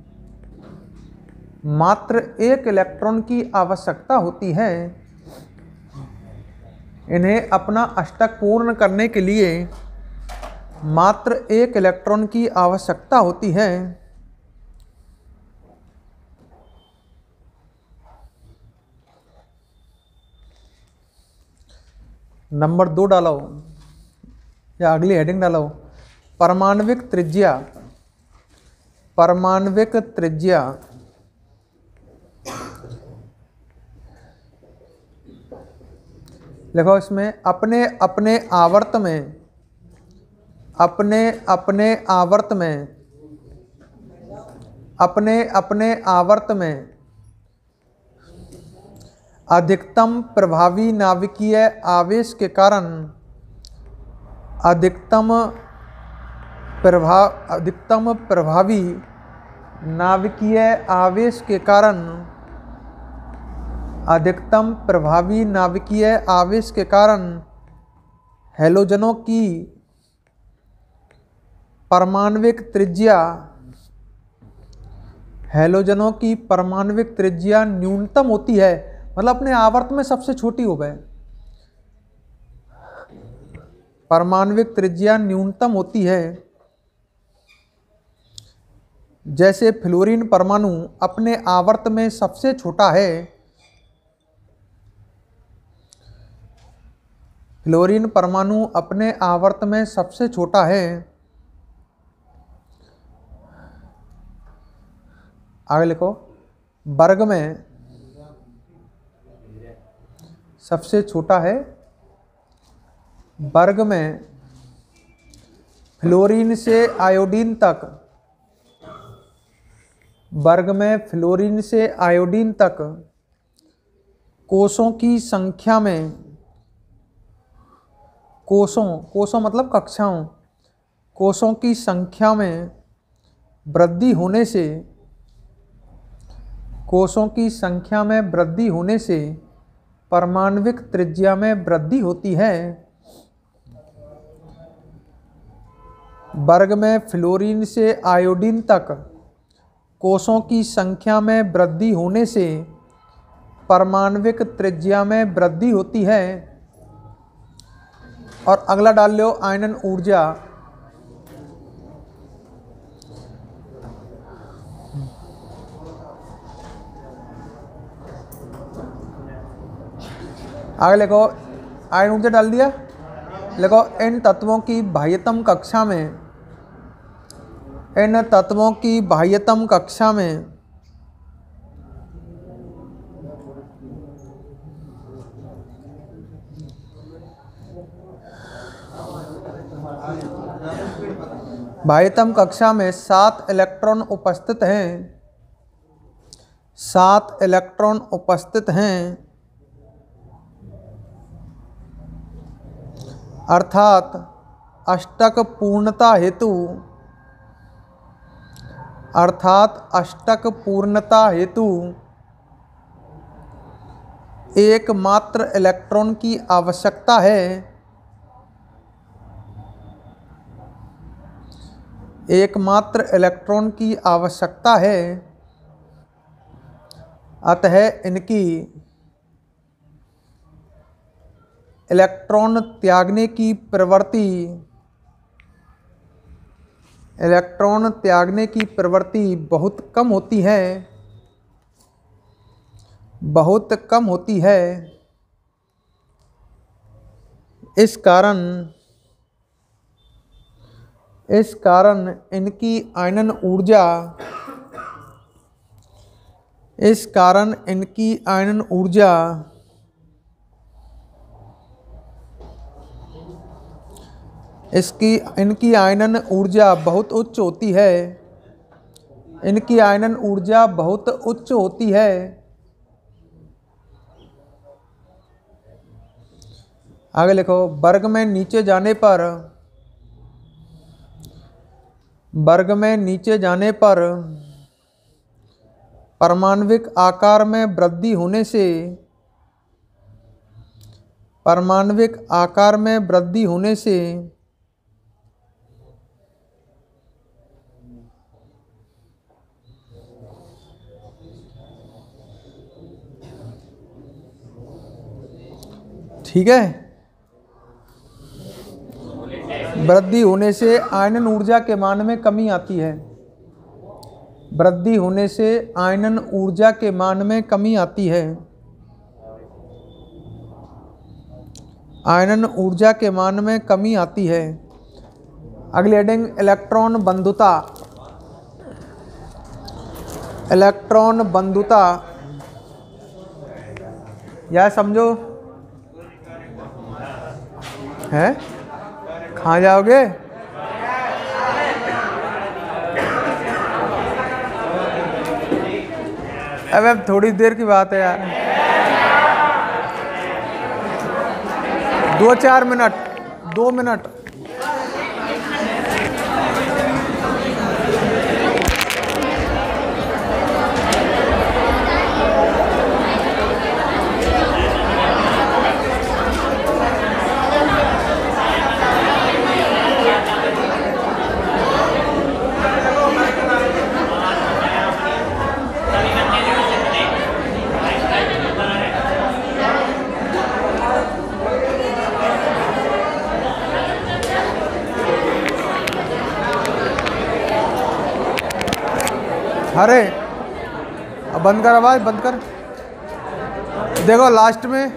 मात्र एक इलेक्ट्रॉन की आवश्यकता होती है। इन्हें अपना अष्टक पूर्ण करने के लिए मात्र एक इलेक्ट्रॉन की आवश्यकता होती है। नंबर 2 डालो या अगली हेडिंग डालो, परमाण्विक त्रिज्या लिखो। इसमें अपने अपने आवर्त में अधिकतम प्रभावी नाभिकीय आवेश के कारण अधिकतम प्रभावी नाभिकीय आवेश के कारण हैलोजनों की परमाण्विक त्रिज्या न्यूनतम होती है, मतलब अपने आवर्त में सबसे छोटी हो गए। परमाण्विक त्रिज्या न्यूनतम होती है। जैसे फ्लोरीन परमाणु अपने आवर्त में सबसे छोटा है। फ्लोरीन परमाणु अपने आवर्त में सबसे छोटा है। आगे लिखो, वर्ग में सबसे छोटा है। वर्ग में फ्लोरीन से आयोडीन तक कोषों की संख्या में कोषों मतलब कक्षाओं, कोषों की संख्या में वृद्धि होने से परमाण्विक त्रिज्या में वृद्धि होती है। वर्ग में फ्लोरीन से आयोडीन तक कोषों की संख्या में वृद्धि होने से परमाण्विक त्रिज्या में वृद्धि होती है। और अगला डाल लो, आयनन ऊर्जा। आगे लिखो, आयन ऊर्जा डाल दिया। लिखो, इन तत्वों की बाह्यतम कक्षा में बाह्यतम कक्षा में 7 इलेक्ट्रॉन उपस्थित हैं। 7 इलेक्ट्रॉन उपस्थित हैं, अर्थात अष्टक पूर्णता हेतु एकमात्र इलेक्ट्रॉन की आवश्यकता है। एकमात्र इलेक्ट्रॉन की आवश्यकता है। अतः इनकी इलेक्ट्रॉन त्यागने की प्रवृत्ति इलेक्ट्रॉन त्यागने की प्रवृत्ति बहुत कम होती है, बहुत कम होती है। इस कारण इनकी आयनन ऊर्जा इनकी आयनन ऊर्जा बहुत उच्च होती है। इनकी आयनन ऊर्जा बहुत उच्च होती है। आगे लिखो, वर्ग में नीचे जाने पर परमाण्विक आकार में वृद्धि होने से ठीक है, वृद्धि होने से आयनन ऊर्जा के मान में कमी आती है। वृद्धि होने से आयनन ऊर्जा के मान में कमी आती है। आयनन ऊर्जा के मान में कमी आती है। अगली हेडिंग इलेक्ट्रॉन बंधुता। इलेक्ट्रॉन बंधुता यह समझो है, कहाँ जाओगे? अब थोड़ी देर की बात है यार, 2-4 मिनट, 2 मिनट। अरे अब बंद कर, आवाज बंद कर। देखो लास्ट में,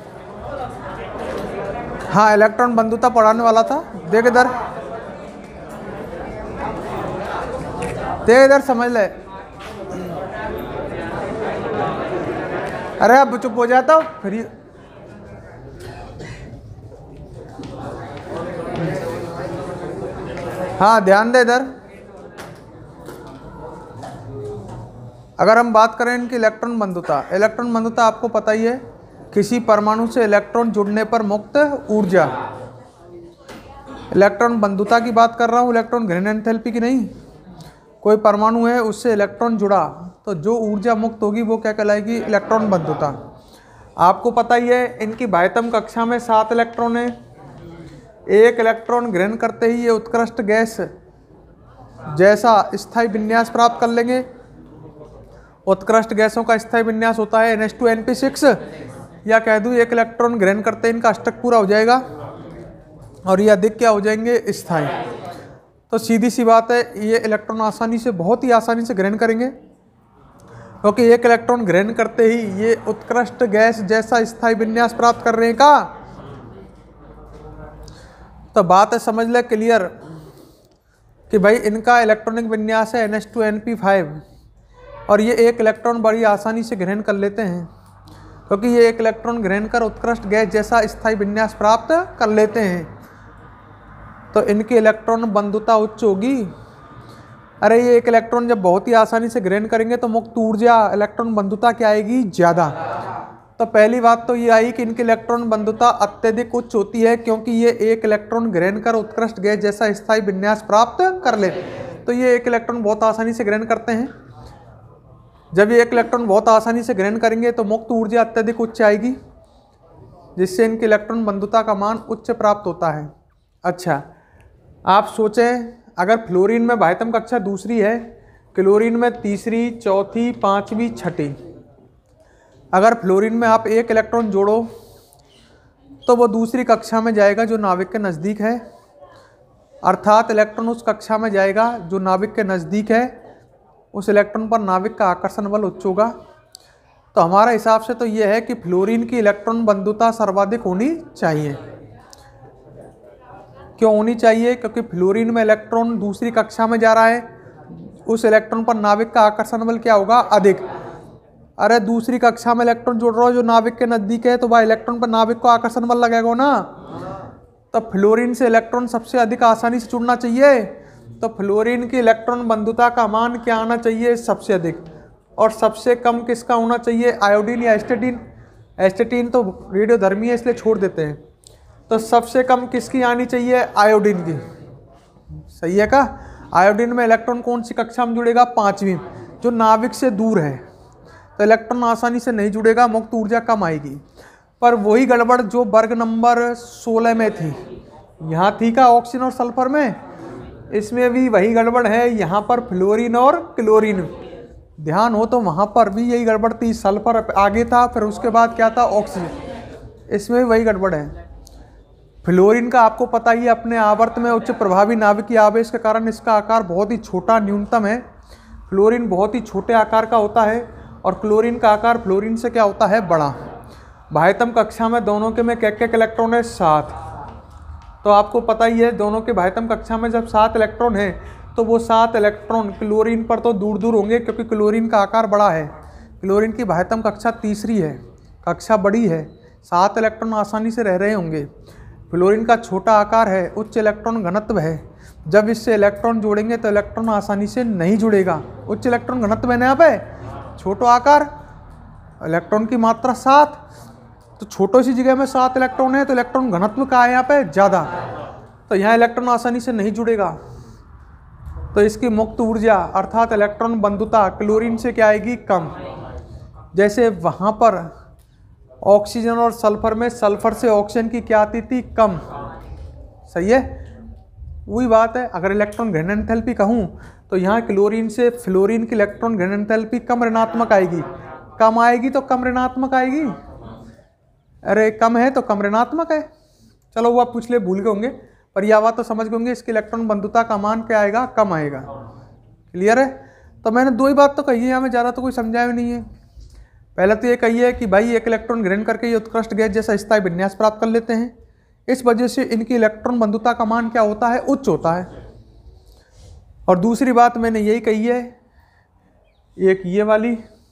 हाँ इलेक्ट्रॉन बंधुता पढ़ाने वाला था। देख इधर, समझ ले। अरे अब चुप हो जाता हूँ फिर। हाँ ध्यान दे इधर। अगर हम बात करें इनकी इलेक्ट्रॉन बंधुता आपको पता ही है, किसी परमाणु से इलेक्ट्रॉन जुड़ने पर मुक्त ऊर्जा। इलेक्ट्रॉन बंधुता की बात कर रहा हूँ, इलेक्ट्रॉन ग्रहण एंथैल्पी की नहीं। कोई परमाणु है, उससे इलेक्ट्रॉन जुड़ा तो जो ऊर्जा मुक्त होगी वो क्या कहलाएगी? इलेक्ट्रॉन बंधुता। आपको पता ही है इनकी बाह्यतम कक्षा में 7 इलेक्ट्रॉन है। एक इलेक्ट्रॉन ग्रहण करते ही ये उत्कृष्ट गैस जैसा स्थायी विन्यास प्राप्त कर लेंगे। उत्कृष्ट गैसों का स्थायी विन्यास होता है NH2NP6, या कह दूं एक इलेक्ट्रॉन ग्रहण करते इनका अष्टक पूरा हो जाएगा और ये अधिक क्या हो जाएंगे? स्थायी। तो सीधी सी बात है, ये इलेक्ट्रॉन बहुत ही आसानी से ग्रहण करेंगे, क्योंकि एक इलेक्ट्रॉन ग्रहण करते ही ये उत्कृष्ट गैस जैसा स्थायी विन्यास प्राप्त कर रहे हैं का। तो बात है समझ ले क्लियर कि भाई इनका इलेक्ट्रॉनिक विन्यास है NH2NP5 और ये एक इलेक्ट्रॉन बड़ी आसानी से ग्रहण कर लेते हैं, क्योंकि ये एक इलेक्ट्रॉन ग्रहण कर उत्कृष्ट गैस जैसा स्थायी विन्यास प्राप्त कर लेते हैं। तो इनकी इलेक्ट्रॉन बंधुता उच्च होगी। अरे ये एक इलेक्ट्रॉन जब बहुत ही आसानी से ग्रहण करेंगे तो मुक्त ऊर्जा इलेक्ट्रॉन बंधुता क्या आएगी? ज़्यादा। तो पहली बात तो ये आई कि इनकी इलेक्ट्रॉन बंधुता अत्यधिक उच्च होती है, क्योंकि ये एक इलेक्ट्रॉन ग्रहण कर उत्कृष्ट गैस जैसा स्थायी विन्यास प्राप्त कर ले। तो ये एक इलेक्ट्रॉन बहुत आसानी से ग्रहण करते हैं। जब ये एक इलेक्ट्रॉन बहुत आसानी से ग्रहण करेंगे तो मुक्त ऊर्जा अत्यधिक उच्च आएगी, जिससे इनकी इलेक्ट्रॉन बंधुता का मान उच्च प्राप्त होता है। अच्छा, आप सोचें अगर फ्लोरीन में बाह्यतम कक्षा दूसरी है, क्लोरीन में तीसरी, चौथी, पांचवी, छठी, अगर फ्लोरीन में आप एक इलेक्ट्रॉन जोड़ो तो वो दूसरी कक्षा में जाएगा जो नाभिक के नज़दीक है, अर्थात इलेक्ट्रॉन उस कक्षा में जाएगा जो नाभिक के नज़दीक है, उस इलेक्ट्रॉन पर नाभिक का आकर्षण बल उच्च होगा। तो हमारे हिसाब से तो यह है कि फ्लोरीन की इलेक्ट्रॉन बंधुता सर्वाधिक होनी चाहिए। क्यों होनी चाहिए? क्योंकि फ्लोरीन में इलेक्ट्रॉन दूसरी कक्षा में जा रहा है, उस इलेक्ट्रॉन पर नाभिक का आकर्षण बल क्या होगा? अधिक। अरे दूसरी कक्षा में इलेक्ट्रॉन जुड़ रहा हो जो नाभिक के नज़दीक है, तो वह इलेक्ट्रॉन पर नाभिक को आकर्षण बल लगेगा ना। तब फ्लोरीन से इलेक्ट्रॉन सबसे अधिक आसानी से जुड़ना चाहिए। तो फ्लोरीन की इलेक्ट्रॉन बंधुता का मान क्या आना चाहिए? सबसे अधिक। और सबसे कम किसका होना चाहिए? आयोडीन या एस्टेटिन? एस्टेटिन तो रेडियोधर्मी है इसलिए छोड़ देते हैं। तो सबसे कम किसकी आनी चाहिए? आयोडीन की। सही है का? आयोडीन में इलेक्ट्रॉन कौन सी कक्षा में जुड़ेगा? 5वीं, जो नाभिक से दूर है। तो इलेक्ट्रॉन आसानी से नहीं जुड़ेगा, मुक्त ऊर्जा कम आएगी। पर वही गड़बड़ जो वर्ग नंबर 16 में थी, यहाँ थी का ऑक्सीजन और सल्फर में, इसमें भी वही गड़बड़ है। यहाँ पर फ्लोरीन और क्लोरीन, ध्यान हो तो वहाँ पर भी यही गड़बड़ थी। सल्फर आगे था, फिर उसके बाद क्या था? ऑक्सीजन। इसमें भी वही गड़बड़ है। फ्लोरीन का आपको पता ही है, अपने आवर्त में उच्च प्रभावी नाभिकीय आवेश के कारण इसका आकार बहुत ही छोटा न्यूनतम है। फ्लोरीन बहुत ही छोटे आकार का होता है और क्लोरीन का आकार फ्लोरीन से क्या होता है? बड़ा। बाह्यतम कक्षा में दोनों के में क्या इलेक्ट्रॉन है? 7। तो आपको पता ही है दोनों के बाह्यतम कक्षा में जब 7 इलेक्ट्रॉन है तो वो 7 इलेक्ट्रॉन क्लोरीन पर तो दूर दूर होंगे, क्योंकि क्लोरीन का आकार बड़ा है। क्लोरीन की बाह्यतम कक्षा तीसरी है, कक्षा बड़ी है, 7 इलेक्ट्रॉन आसानी से रह रहे होंगे। फ्लोरीन का छोटा आकार है, उच्च इलेक्ट्रॉन घनत्व है। जब इससे इलेक्ट्रॉन जोड़ेंगे तो इलेक्ट्रॉन आसानी से नहीं जुड़ेगा। उच्च इलेक्ट्रॉन घनत्व है ना, यहाँ पे छोटा आकार, इलेक्ट्रॉन की मात्रा 7, तो छोटी सी जगह में 7 इलेक्ट्रॉन है, तो इलेक्ट्रॉन घनत्व का है यहाँ पे ज़्यादा, तो यहाँ इलेक्ट्रॉन आसानी से नहीं जुड़ेगा। तो इसकी मुक्त ऊर्जा अर्थात इलेक्ट्रॉन बंधुता क्लोरीन से क्या आएगी? कम। जैसे वहाँ पर ऑक्सीजन और सल्फर में सल्फर से ऑक्सीजन की क्या आती थी? कम। सही है, वही बात है। अगर इलेक्ट्रॉन घनत्व एंथैल्पी कहूँ तो यहाँ क्लोरीन से फ्लोरीन की इलेक्ट्रॉन घनत्व एंथैल्पी कम ऋणात्मक आएगी। कम आएगी तो कम ऋणात्मक आएगी, अरे कम है तो कम ऋणात्मक है। चलो वो आप पूछ ले, भूल गए होंगे, पर यह बात तो समझ गए होंगे, इसकी इलेक्ट्रॉन बंधुता का मान क्या आएगा? कम आएगा। क्लियर है? तो मैंने 2 ही बात तो कही है, यहाँ में ज़्यादा तो कोई समझाया भी नहीं है। पहले तो ये कही है कि भाई एक इलेक्ट्रॉन ग्रहण करके ये उत्कृष्ट गैस जैसा स्थायी विन्यास प्राप्त कर लेते हैं। इस वजह से इनकी इलेक्ट्रॉन बंधुता का मान क्या होता है? उच्च होता है। और दूसरी बात मैंने यही कही है, एक ये वाली,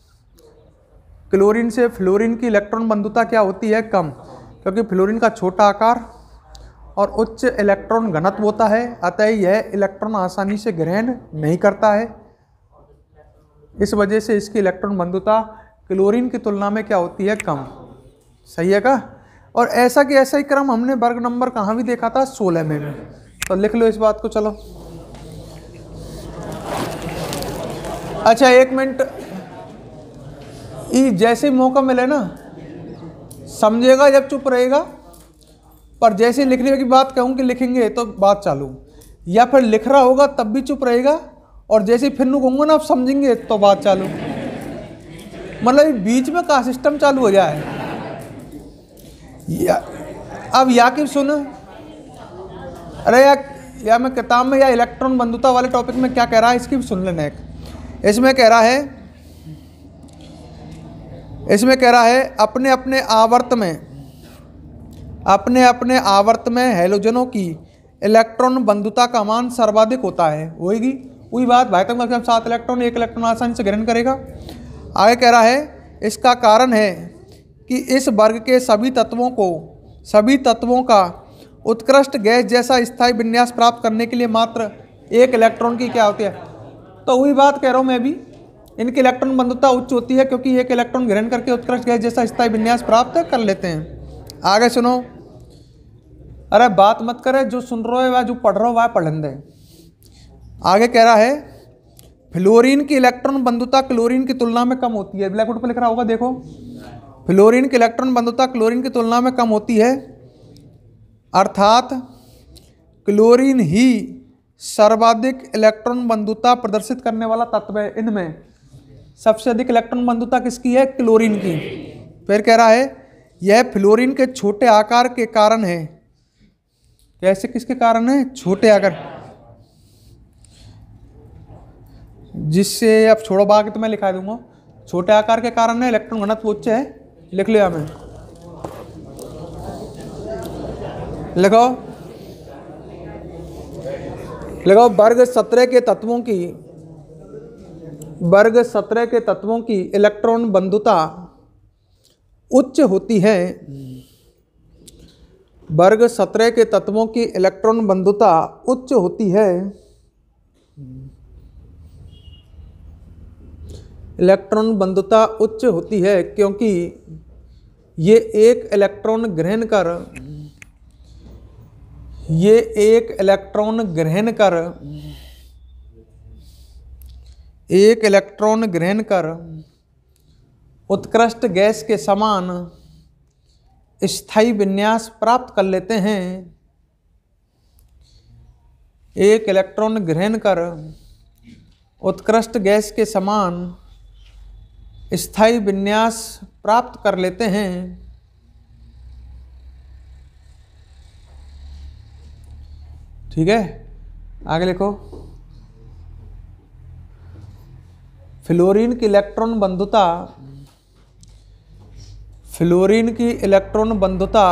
क्लोरीन से फ्लोरीन की इलेक्ट्रॉन बंधुता क्या होती है? कम, क्योंकि फ्लोरीन का छोटा आकार और उच्च इलेक्ट्रॉन घनत्व होता है, अतः यह इलेक्ट्रॉन आसानी से ग्रहण नहीं करता है। इस वजह से इसकी इलेक्ट्रॉन बंधुता क्लोरीन की तुलना में क्या होती है? कम। सही है का? और ऐसा कि ऐसा ही क्रम हमने वर्ग नंबर कहाँ भी देखा था? 16 में भी। तो लिख लो इस बात को। चलो अच्छा, 1 मिनट, जैसे मौका मिले ना समझेगा जब चुप रहेगा, पर जैसे लिखने की बात कहूँ कि लिखेंगे तो बात चालू, या फिर लिख रहा होगा तब भी चुप रहेगा, और जैसे फिर नु कहूँगा ना आप समझेंगे तो बात चालू। मतलब बीच में का सिस्टम चालू हो जाए। अब या कि सुन, अरे या मैं किताब में या इलेक्ट्रॉन बंधुता वाले टॉपिक में क्या कह रहा है इसकी भी सुन लेना। इसमें कह रहा है अपने अपने आवर्त में हैलोजनों की इलेक्ट्रॉन बंधुता का मान सर्वाधिक होता है। वही बात, बाह्यतम कक्षा में 7 इलेक्ट्रॉन, 1 इलेक्ट्रॉन आसानी से ग्रहण करेगा। आगे कह रहा है इसका कारण है कि इस वर्ग के सभी तत्वों का उत्कृष्ट गैस जैसा स्थायी विन्यास प्राप्त करने के लिए मात्र 1 इलेक्ट्रॉन की क्या होती है? तो वही बात कह रहा हूँ मैं भी, इनकी इलेक्ट्रॉन बंधुता उच्च होती है क्योंकि 1 इलेक्ट्रॉन ग्रहण करके उत्कृष्ट गैस जैसा स्थायी विन्यास प्राप्त कर लेते हैं। आगे सुनो, अरे बात मत करे, जो सुन रहे हो या जो पढ़ रहे हो वह पढ़ने दे। आगे कह रहा है फ्लोरीन की इलेक्ट्रॉन बंधुता क्लोरीन की तुलना में कम होती है। ब्लैक बोर्ड पर लिख रहा होगा, देखो, फ्लोरीन की इलेक्ट्रॉन बंधुता क्लोरीन की तुलना में कम होती है, अर्थात क्लोरीन ही सर्वाधिक इलेक्ट्रॉन बंधुता प्रदर्शित करने वाला तत्व है। इनमें सबसे अधिक इलेक्ट्रॉन बंधुता किसकी है? क्लोरीन की। फिर कह रहा है यह फ्लोरीन के छोटे आकार के कारण है। कैसे किसके कारण है? छोटे आकार, जिससे अब छोड़ो बाकी तो मैं लिखा दूंगा। छोटे आकार के कारण है, इलेक्ट्रॉन घनत्व उच्च है, लिख लिया मैं, लिखो लिखो। वर्ग 17 के तत्वों की इलेक्ट्रॉन बंधुता उच्च होती है। वर्ग 17 के तत्वों की इलेक्ट्रॉन बंधुता उच्च होती है। इलेक्ट्रॉन बंधुता उच्च होती है क्योंकि ये एक इलेक्ट्रॉन ग्रहण कर उत्कृष्ट गैस के समान स्थायी विन्यास प्राप्त कर लेते हैं। एक इलेक्ट्रॉन ग्रहण कर उत्कृष्ट गैस के समान स्थायी विन्यास प्राप्त कर लेते हैं। ठीक है, आगे लिखो। फ्लोरीन की इलेक्ट्रॉन बंधुता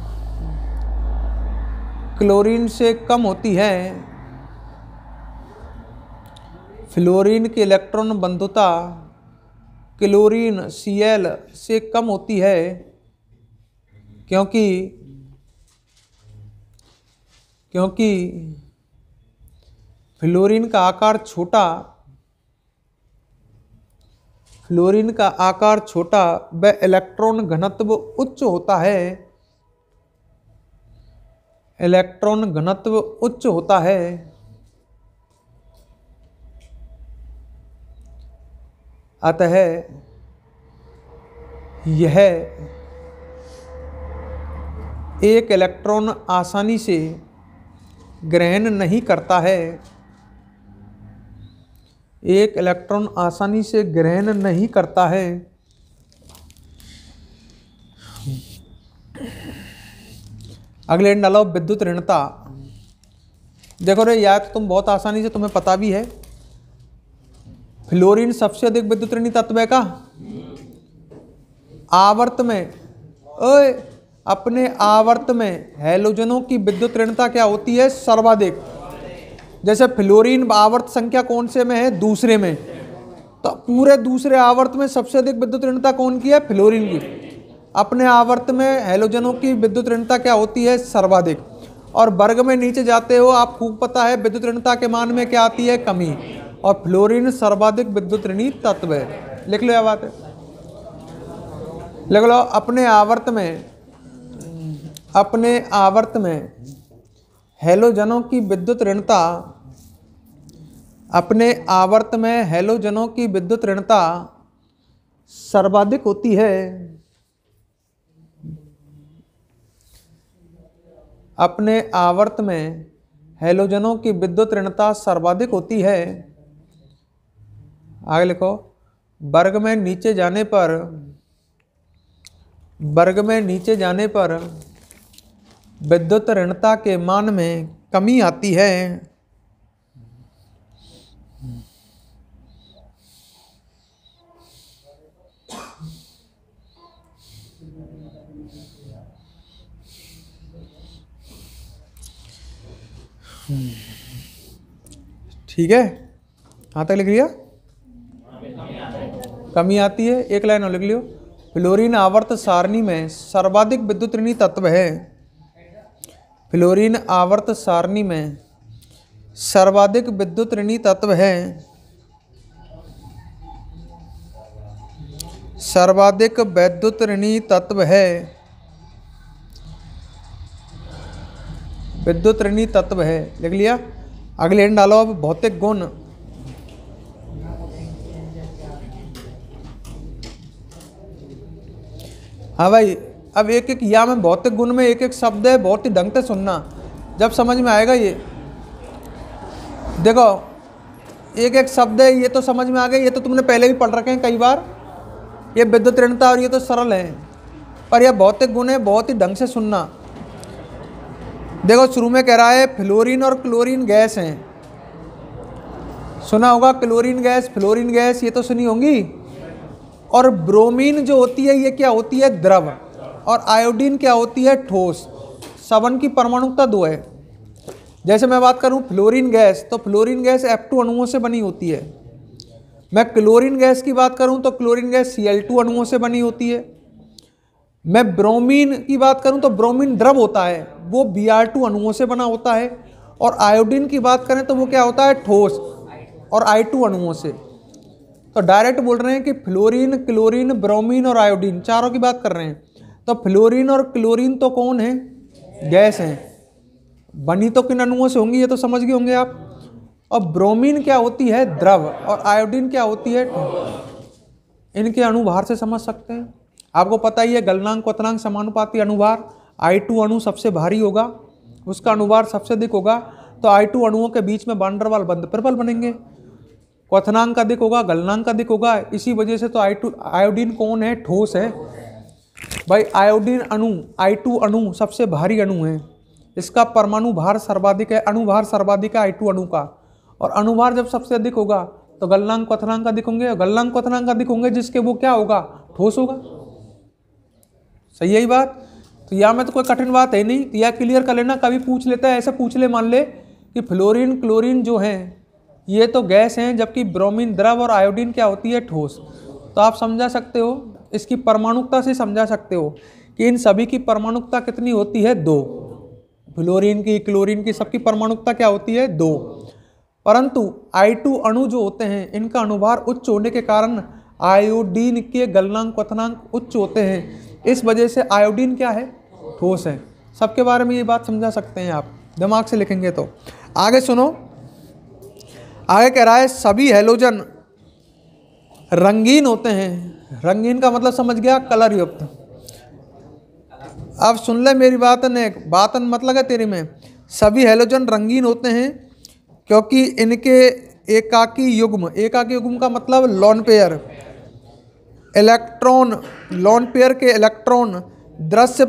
क्लोरीन से कम होती है। फ्लोरीन की इलेक्ट्रॉन बंधुता क्लोरीन Cl से कम होती है क्योंकि फ्लोरीन का आकार छोटा व इलेक्ट्रॉन घनत्व उच्च होता है। अतः यह एक इलेक्ट्रॉन आसानी से ग्रहण नहीं करता है। अगले डालो विद्युत ऋणता। देखो रे यार, तुम बहुत आसानी से, तुम्हें पता भी है, फ्लोरीन सबसे अधिक विद्युत ऋणी तत्व है का आवर्त में। अपने आवर्त में हैलोजनों की विद्युत ऋणता क्या होती है? सर्वाधिक। जैसे फ्लोरीन आवर्त संख्या कौन से में है? दूसरे में। तो पूरे दूसरे आवर्त में सबसे अधिक विद्युत ऋणता कौन की है? फ्लोरीन की। अपने आवर्त में हैलोजनों की विद्युत ऋणता क्या होती है? सर्वाधिक। और वर्ग में नीचे जाते हो, आप खूब पता है विद्युत ऋणता के मान में क्या आती है? कमी। और फ्लोरीन सर्वाधिक विद्युत ऋणी तत्व है। लिख लो यह बात है, लिख लो। अपने आवर्त में हैलोजनों की विद्युत ऋणता सर्वाधिक होती है। अपने आवर्त में हैलोजनों की विद्युत ऋणता सर्वाधिक होती है। आगे लिखो। वर्ग में नीचे जाने पर विद्युत ऋणता के मान में कमी आती है। ठीक है, हाँ तक लिख लिया? कमी आती है, एक लाइन और लिख लियो। फ्लोरीन आवर्त सारणी में सर्वाधिक विद्युत ऋणी तत्व है। फ्लोरीन आवर्त सारणी में सर्वाधिक विद्युत ऋणी तत्व है। सर्वाधिक विद्युत ऋणी तत्व है। विद्युत ऋणी तत्व है, लिख लिया। अगले एंड डालो। अब भौतिक गुण। हाँ भाई, अब एक एक या में भौतिक गुण में एक एक शब्द है, बहुत ही ढंग से सुनना, जब समझ में आएगा ये। देखो एक एक शब्द है, ये तो समझ में आ गया, ये तो तुमने पहले भी पढ़ रखे हैं कई बार। ये विद्युत ऋणता और ये तो सरल है, पर यह भौतिक गुण है, बहुत ही ढंग से सुनना। देखो शुरू में कह रहा है फ्लोरीन और क्लोरीन गैस हैं, सुना होगा क्लोरीन गैस, फ्लोरीन गैस, ये तो सुनी होंगी। और ब्रोमीन जो होती है ये क्या होती है, द्रव, और आयोडीन क्या होती है, ठोस। सबन की परमाणुकता 2 है। जैसे मैं बात करूं फ्लोरीन गैस, तो फ्लोरीन गैस F2 अणुओं से बनी होती है। मैं क्लोरीन गैस की बात करूं तो क्लोरीन गैस Cl2 अणुओं से बनी होती है। मैं ब्रोमीन की बात करूं तो ब्रोमीन द्रव होता है, वो Br2 अणुओं से बना होता है। और आयोडीन की बात करें तो वो क्या होता है, ठोस, और I2 अणुओं से। तो डायरेक्ट बोल रहे हैं कि फ्लोरीन, क्लोरीन, ब्रोमीन और आयोडीन, चारों की बात कर रहे हैं। तो फ्लोरीन और क्लोरीन तो कौन है, गैस हैं, बनी तो किन अणुओं से होंगी ये तो समझ गए होंगे आप। और ब्रोमीन क्या होती है, द्रव, और आयोडीन क्या होती है, इनके अणुभार से समझ सकते हैं। आपको पता ही है गलनांक क्वथनांक समानुपाती अणुभार, I2 अणु सबसे भारी होगा, उसका अणुभार सबसे अधिक होगा, तो I2 अणुओं के बीच में वान डेर वाल बंध प्रबल बनेंगे। क्वथनांक अधिक होगा, गलनांक अधिक होगा, इसी वजह से तो आयोडीन कौन है, ठोस है भाई। आयोडीन अणु, I2 अणु सबसे भारी अणु है, इसका परमाणु भार सर्वाधिक है, अणुभार सर्वाधिक है I2 अणु का। और अणुभार जब सबसे अधिक होगा तो गलनांक क्वथनांक अधिक होंगे, गलनांक क्वथनांक अधिक होंगे जिसके वो क्या होगा, ठोस होगा। सही है ये बात। तो यहाँ में तो कोई कठिन बात है नहीं, यह क्लियर कर लेना। कभी पूछ लेता है, ऐसा पूछ ले, मान ले कि फ्लोरीन क्लोरीन जो हैं ये तो गैस हैं, जबकि ब्रोमीन द्रव और आयोडीन क्या होती है, ठोस। तो आप समझा सकते हो, इसकी परमाणुकता से समझा सकते हो कि इन सभी की परमाणुकता कितनी होती है, 2। फ्लोरीन की, क्लोरीन की, सबकी परमाणुकता क्या होती है, 2। परंतु I2 अणु जो होते हैं इनका अणुभार उच्च होने के कारण आयोडीन के गलनांक क्वथनांक उच्च होते हैं, इस वजह से आयोडीन क्या है, ठोस है। सबके बारे में ये बात समझा सकते हैं आप, दिमाग से लिखेंगे तो। आगे सुनो, आगे कह रहा है सभी हैलोजन रंगीन होते हैं। रंगीन का मतलब समझ गया, कलर युक्त। अब सुन ले मेरी बात ने, बात मतलब है तेरी में। सभी हैलोजन रंगीन होते हैं क्योंकि इनके एकाकी युग्म, एकाकी युग्म का मतलब lone pair, electron, lone pair के इलेक्ट्रॉन दृश्य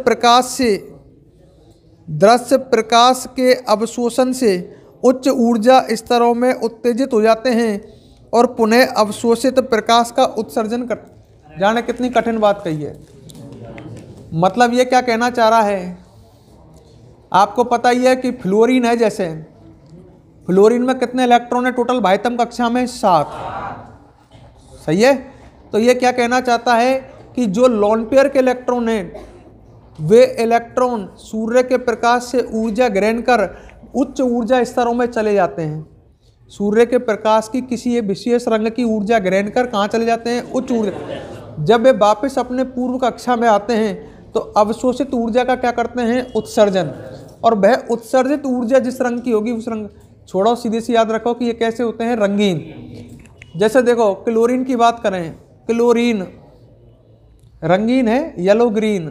प्रकाश के अवशोषण से उच्च ऊर्जा स्तरों में उत्तेजित हो जाते हैं और पुनः अवशोषित प्रकाश का उत्सर्जन कर। जाने कितनी कठिन बात कही है। मतलब ये क्या कहना चाह रहा है, आपको पता ही है कि फ्लोरीन है, जैसे फ्लोरीन में कितने इलेक्ट्रॉन है टोटल भाइतम कक्षा में, 7। सही है। तो ये क्या कहना चाहता है कि जो लोन पेयर के इलेक्ट्रॉन हैं वे इलेक्ट्रॉन सूर्य के प्रकाश से ऊर्जा ग्रहण कर उच्च ऊर्जा स्तरों में चले जाते हैं। सूर्य के प्रकाश की किसी विशेष रंग की ऊर्जा ग्रहण कर कहाँ चले जाते हैं, उच्च ऊर्जा। जब वे वापस अपने पूर्व कक्षा में आते हैं तो अवशोषित ऊर्जा का क्या करते हैं, उत्सर्जन। और वह उत्सर्जित ऊर्जा जिस रंग की होगी उस रंग, छोड़ो, सीधे से याद रखो कि ये कैसे होते हैं, रंगीन। जैसे देखो क्लोरीन की बात करें, क्लोरीन रंगीन है, येलो ग्रीन,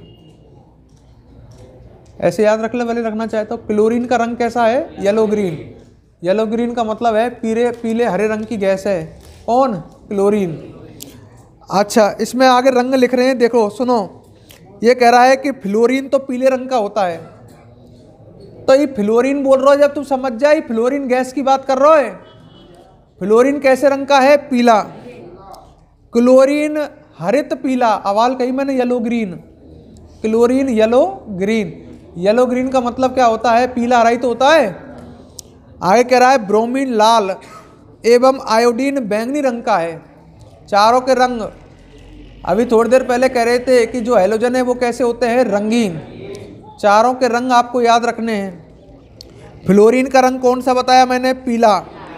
ऐसे याद रख ले, पहले रखना चाहे तो। क्लोरीन का रंग कैसा है, येलो ग्रीन। येलो ग्रीन का मतलब है पीले हरे रंग की गैस है, कौन, क्लोरीन। अच्छा, इसमें आगे रंग लिख रहे हैं, देखो सुनो। ये कह रहा है कि फ्लोरीन तो पीले रंग का होता है, तो ये फ्लोरीन बोल रहा है, जब तुम समझ जाए फ्लोरीन गैस की बात कर रहा है। फ्लोरीन कैसे रंग का है, पीला। क्लोरीन हरित पीला, अवाल कही मैंने, yellow green. Chlorine yellow green, yellow green का मतलब क्या होता है, पीला हरा ही तो होता है। आगे कह रहा है ब्रोमीन लाल एवं आयोडीन बैंगनी रंग का है। चारों के रंग अभी थोड़ी देर पहले कह रहे थे कि जो हैलोजन है वो कैसे होते हैं, रंगीन। चारों के रंग आपको याद रखने हैं। फ्लोरीन का रंग कौन सा बताया मैंने, पीला।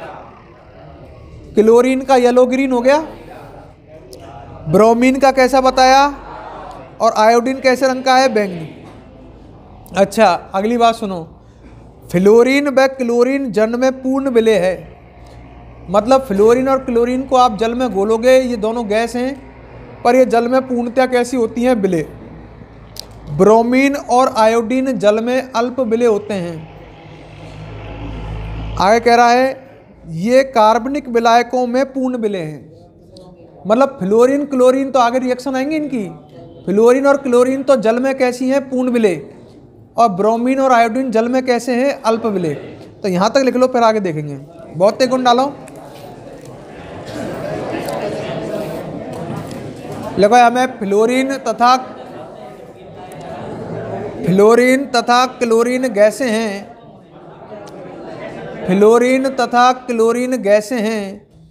क्लोरीन का येलो ग्रीन हो गया। ब्रोमीन का कैसा बताया, और आयोडीन कैसे रंग का है, बैंगनी। अच्छा, अगली बात सुनो। फ्लोरीन व क्लोरीन जल में पूर्ण विलय है। मतलब फ्लोरीन और क्लोरीन को आप जल में घोलोगे, ये दोनों गैस हैं, पर ये जल में पूर्णतया कैसी होती हैं, विलय। ब्रोमीन और आयोडीन जल में अल्प विलय होते हैं। आगे कह रहा है ये कार्बनिक विलायकों में पूर्ण विलय हैं। मतलब फ्लोरीन क्लोरीन तो आगे रिएक्शन आएंगे इनकी। फ्लोरीन और क्लोरीन तो जल में कैसी हैं, पूर्ण विलय। और ब्रोमीन और आयोडीन जल में कैसे हैं? अल्प विलेय। तो यहाँ तक लिख लो, फिर आगे देखेंगे। भौतिक गुण डालो, लिखो हमें फ्लोरीन तथा क्लोरीन गैसें हैं, फ्लोरीन तथा क्लोरीन गैसें हैं,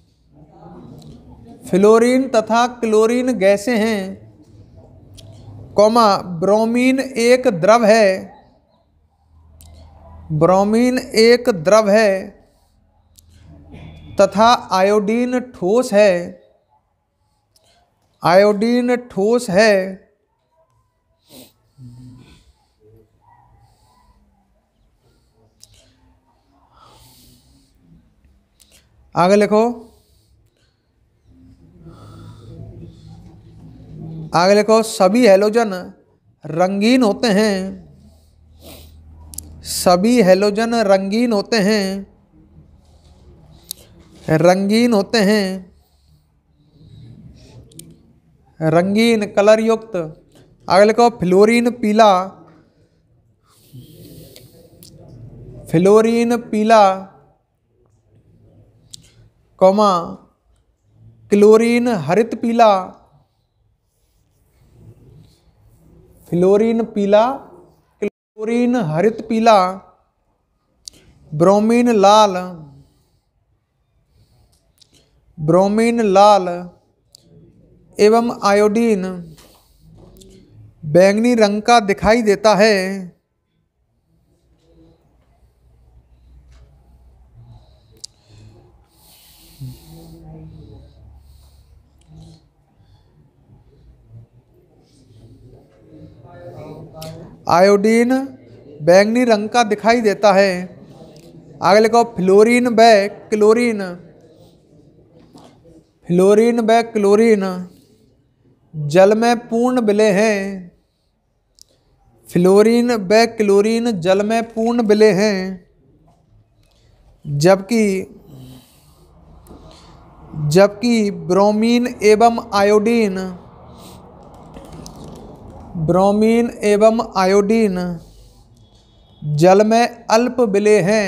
फ्लोरीन तथा क्लोरीन गैसें हैं, कॉमा ब्रोमीन एक द्रव है, ब्रोमीन एक द्रव है तथा आयोडीन ठोस है, आयोडीन ठोस है। आगे लिखो, आगे लिखो सभी हैलोजन रंगीन होते हैं, सभी हैलोजन रंगीन होते हैं, रंगीन होते हैं, रंगीन कलर युक्त। आगे लिखो फ्लोरीन पीला, फ्लोरीन पीला, कॉमा क्लोरीन हरित पीला, फ्लोरीन पीला, क्लोरीन हरित पीला, ब्रोमीन लाल, ब्रोमीन लाल एवं आयोडीन बैंगनी रंग का दिखाई देता है। आयोडीन बैंगनी रंग का दिखाई देता है। आगे लिखो फ्लोरीन व क्लोरीन, फ्लोरीन व क्लोरीन जल में पूर्ण विलेय हैं, फ्लोरीन व क्लोरीन जल में पूर्ण विलेय हैं, जबकि ब्रोमीन एवं आयोडीन, ब्रोमीन एवं आयोडीन जल में अल्प विलेय हैं,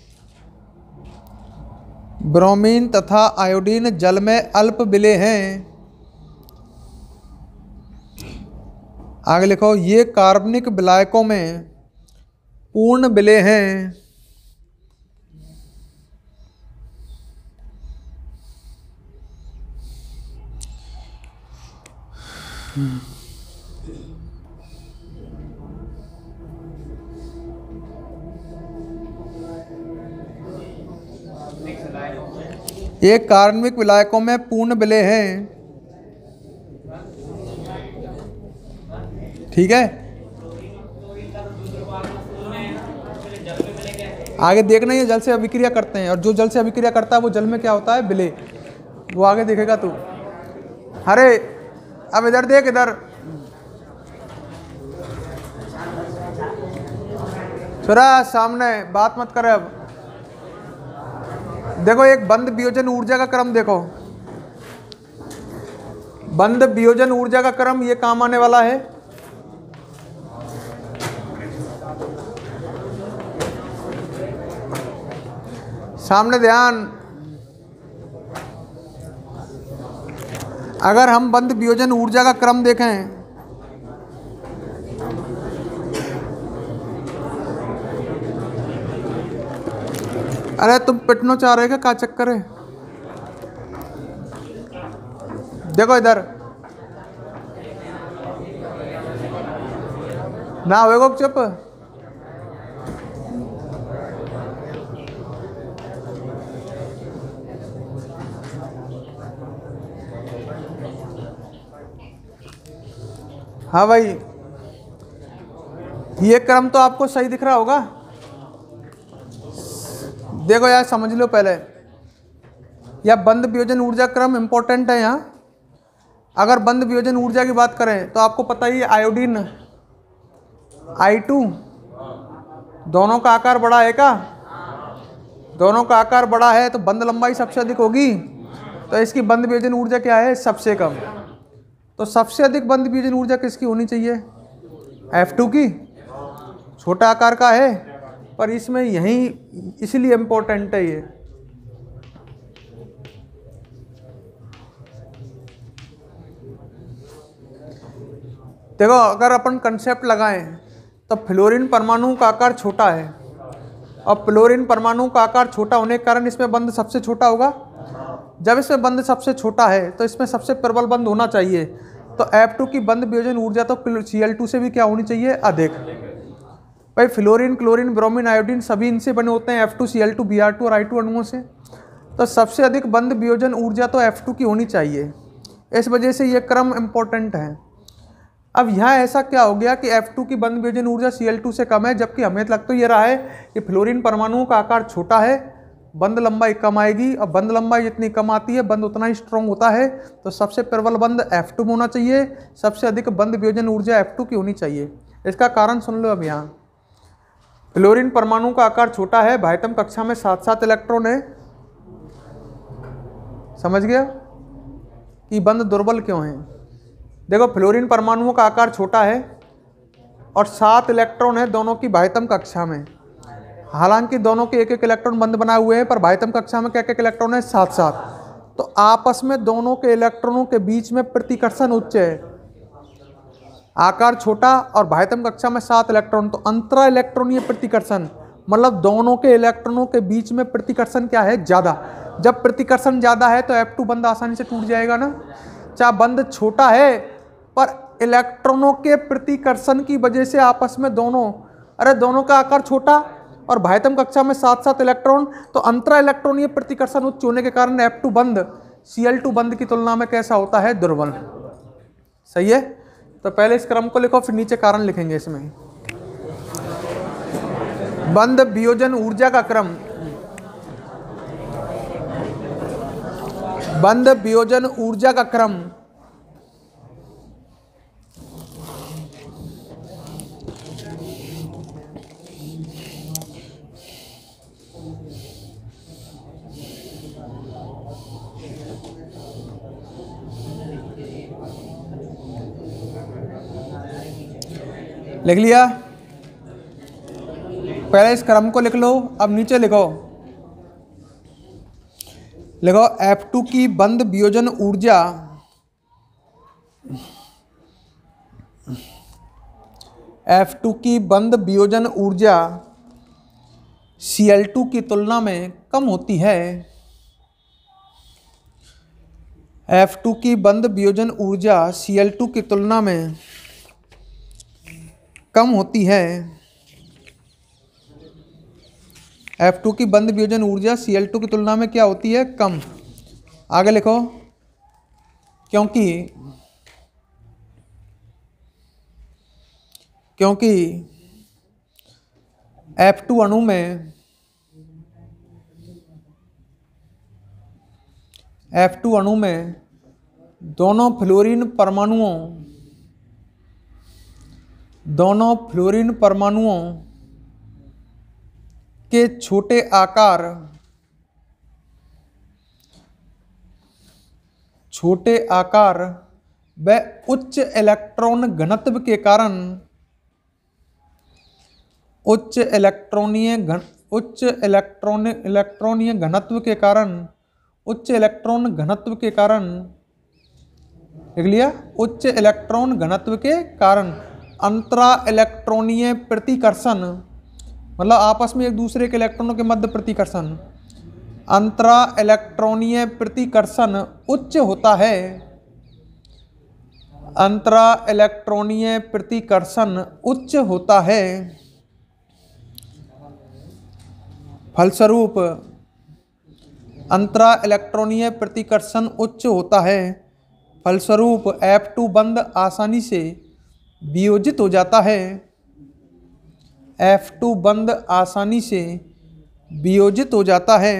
ब्रोमीन तथा आयोडीन जल में अल्प विलेय हैं। आगे लिखो ये कार्बनिक विलायकों में पूर्ण विलेय हैं। ये कार्बनिक विलायकों में पूर्ण विलेय हैं। ठीक है, आगे देखना ये जल से अभिक्रिया करते हैं, और जो जल से अभिक्रिया करता है वो जल में क्या होता है? विलेय। वो आगे देखेगा तू। अरे अब इधर देख, इधर सुरा सामने बात मत करे। अब देखो एक बंद वियोजन ऊर्जा का क्रम देखो, बंद वियोजन ऊर्जा का क्रम ये काम आने वाला है। सामने ध्यान, अगर हम बंद वियोजन ऊर्जा का क्रम देखें, अरे तुम पिटनो चाह रहे क्या चक्कर है? देखो इधर ना होएगा चुप। हाँ भाई, ये क्रम तो आपको सही दिख रहा होगा। देखो यार समझ लो पहले, यह बंद वियोजन ऊर्जा क्रम इंपॉर्टेंट है। यहाँ अगर बंद वियोजन ऊर्जा की बात करें तो आपको पता ही है आयोडीन I2 दोनों का आकार बड़ा है का? दोनों का आकार बड़ा है तो बंद लंबाई सबसे अधिक होगी, तो इसकी बंद वियोजन ऊर्जा क्या है? सबसे कम। तो सबसे अधिक बंद वियोजन ऊर्जा किसकी होनी चाहिए? F2 की। छोटा आकार का है, पर इसमें यही इसलिए इम्पोर्टेंट है ये। देखो अगर अपन कंसेप्ट लगाएं तो फ्लोरीन परमाणु का आकार छोटा है, और फ्लोरीन परमाणु का आकार छोटा होने के कारण इसमें बंध सबसे छोटा होगा। जब इसमें बंध सबसे छोटा है तो इसमें सबसे प्रबल बंध होना चाहिए, तो F2 की बंध वियोजन ऊर्जा तो Cl2 से भी क्या होनी चाहिए, अधिक। भाई फ्लोरीन, क्लोरीन, ब्रोमीन, आयोडीन सभी इनसे बने होते हैं, F2, Cl2, Br2 और I2 अणुओं से। तो सबसे अधिक बंध वियोजन ऊर्जा तो F2 की होनी चाहिए, इस वजह से ये क्रम इम्पोर्टेंट है। अब यहाँ ऐसा क्या हो गया कि F2 की बंध वियोजन ऊर्जा Cl2 से कम है, जबकि हमें लगता ये रहा है कि फ्लोरीन परमाणुओं का आकार छोटा है, बंध लंबाई कम आएगी, और बंध लंबाई जितनी कम आती है बंध उतना ही स्ट्रॉन्ग होता है। तो सबसे प्रबल बंध F2 में होना चाहिए, सबसे अधिक बंध वियोजन ऊर्जा F2 की होनी चाहिए। इसका कारण सुन लो। अब यहाँ फ्लोरीन परमाणु का आकार छोटा है, बाह्यतम कक्षा में 7-7 इलेक्ट्रॉन है। समझ गया कि बंध दुर्बल क्यों है। देखो फ्लोरीन परमाणुओं का आकार छोटा है और 7 इलेक्ट्रॉन है दोनों की बाह्यतम कक्षा में। हालांकि दोनों के एक एक इलेक्ट्रॉन बंद बनाए हुए हैं, पर बाह्यतम कक्षा में क्या क्या इलेक्ट्रॉन है, 7-7। तो आपस में दोनों के इलेक्ट्रॉनों के बीच में प्रतिकर्षण उच्च है। आकार छोटा और बाह्यतम कक्षा में 7 इलेक्ट्रॉन, तो अंतरा इलेक्ट्रॉनीय प्रतिकर्षण मतलब दोनों के इलेक्ट्रॉनों के बीच में प्रतिकर्षण क्या है, ज़्यादा। जब प्रतिकर्षण ज़्यादा है तो F2 बंध आसानी से टूट जाएगा ना। चाहे बंध छोटा है पर इलेक्ट्रॉनों के प्रतिकर्षण की वजह से आपस में दोनों का आकार छोटा और बाह्यतम कक्षा में 7-7 इलेक्ट्रॉन, तो अंतरा इलेक्ट्रॉनीय प्रतिकर्षण उच्च होने के कारण F2 बंध Cl2 बंध की तुलना में कैसा होता है, दुर्बल। सही है। तो पहले इस क्रम को लिखो, फिर नीचे कारण लिखेंगे इसमें। बंध वियोजन ऊर्जा का क्रम, बंध वियोजन ऊर्जा का क्रम लिख लिया। पहले इस क्रम को लिख लो। अब नीचे लिखो F2 की बंध वियोजन ऊर्जा F2 की बंध वियोजन ऊर्जा Cl2 की तुलना में कम होती है। F2 की बंध वियोजन ऊर्जा Cl2 की तुलना में कम होती है। F2 की बंध वियोजन ऊर्जा Cl2 की तुलना में क्या होती है, कम। आगे लिखो, क्योंकि F2 अणु में दोनों फ्लोरीन परमाणुओं के छोटे आकार व उच्च इलेक्ट्रॉन घनत्व के कारण उच्च इलेक्ट्रॉनीय घनत्व के कारण अंतरा इलेक्ट्रॉनीय प्रतिकर्षण मतलब आपस में एक दूसरे के इलेक्ट्रॉनों के मध्य प्रतिकर्षण, अंतरा इलेक्ट्रॉनीय प्रतिकर्षण उच्च होता है। अंतरा इलेक्ट्रॉनीय प्रतिकर्षण उच्च होता है। फलस्वरूप अंतरा इलेक्ट्रॉनीय प्रतिकर्षण उच्च होता है। फलस्वरूप F2 बंध आसानी से वियोजित हो जाता है। F2 बंध आसानी से वियोजित हो जाता है।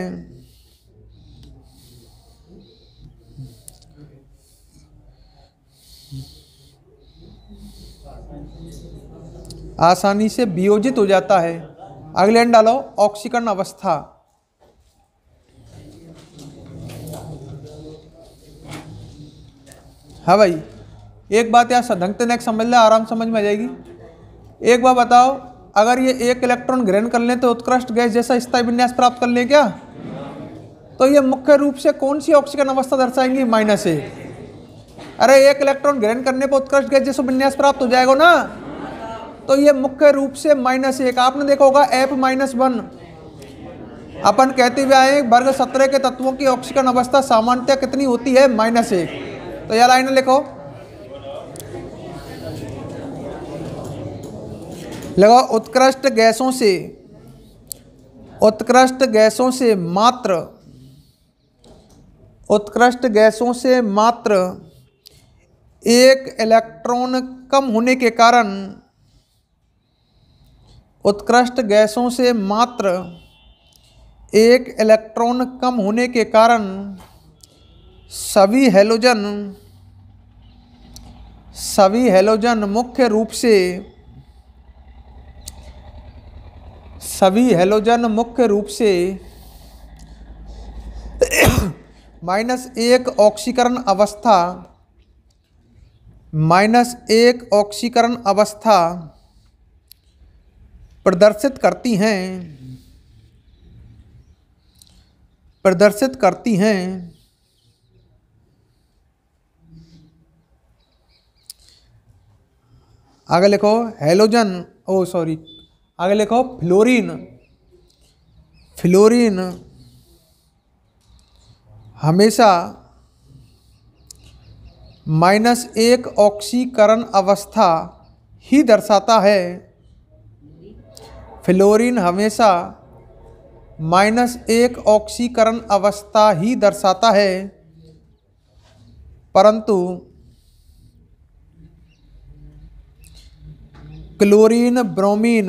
आसानी से वियोजित हो जाता है। अगले लाइन डालो, ऑक्सीकरण अवस्था। हाँ भाई, एक बात यार ढंग से समझ ले, आराम समझ में आ जाएगी। एक बार बताओ, अगर ये एक इलेक्ट्रॉन ग्रहण कर लें तो उत्कृष्ट गैस जैसा स्थायी विन्यास प्राप्त कर लें क्या? तो ये मुख्य रूप से कौन सी ऑक्सीकरण अवस्था दर्शाएंगी? -1। अरे एक इलेक्ट्रॉन ग्रहण करने पर उत्कृष्ट गैस जैसा विन्यास प्राप्त हो जाएगा ना, तो ये मुख्य रूप से -1। आपने देखा होगा F-1 अपन कहते हुए आए वर्ग 17 के तत्वों की ऑक्सीकरण अवस्था सामान्यतः कितनी होती है? -1। तो यह लाइन लिखो, लगा उत्कृष्ट गैसों से मात्र एक इलेक्ट्रॉन कम होने के कारण सभी हैलोजन मुख्य रूप से -1 ऑक्सीकरण अवस्था प्रदर्शित करती हैं। आगे लिखो आगे लिखो फ्लोरीन हमेशा -1 ऑक्सीकरण अवस्था ही दर्शाता है। फ्लोरीन हमेशा -1 ऑक्सीकरण अवस्था ही दर्शाता है, परंतु क्लोरीन, ब्रोमीन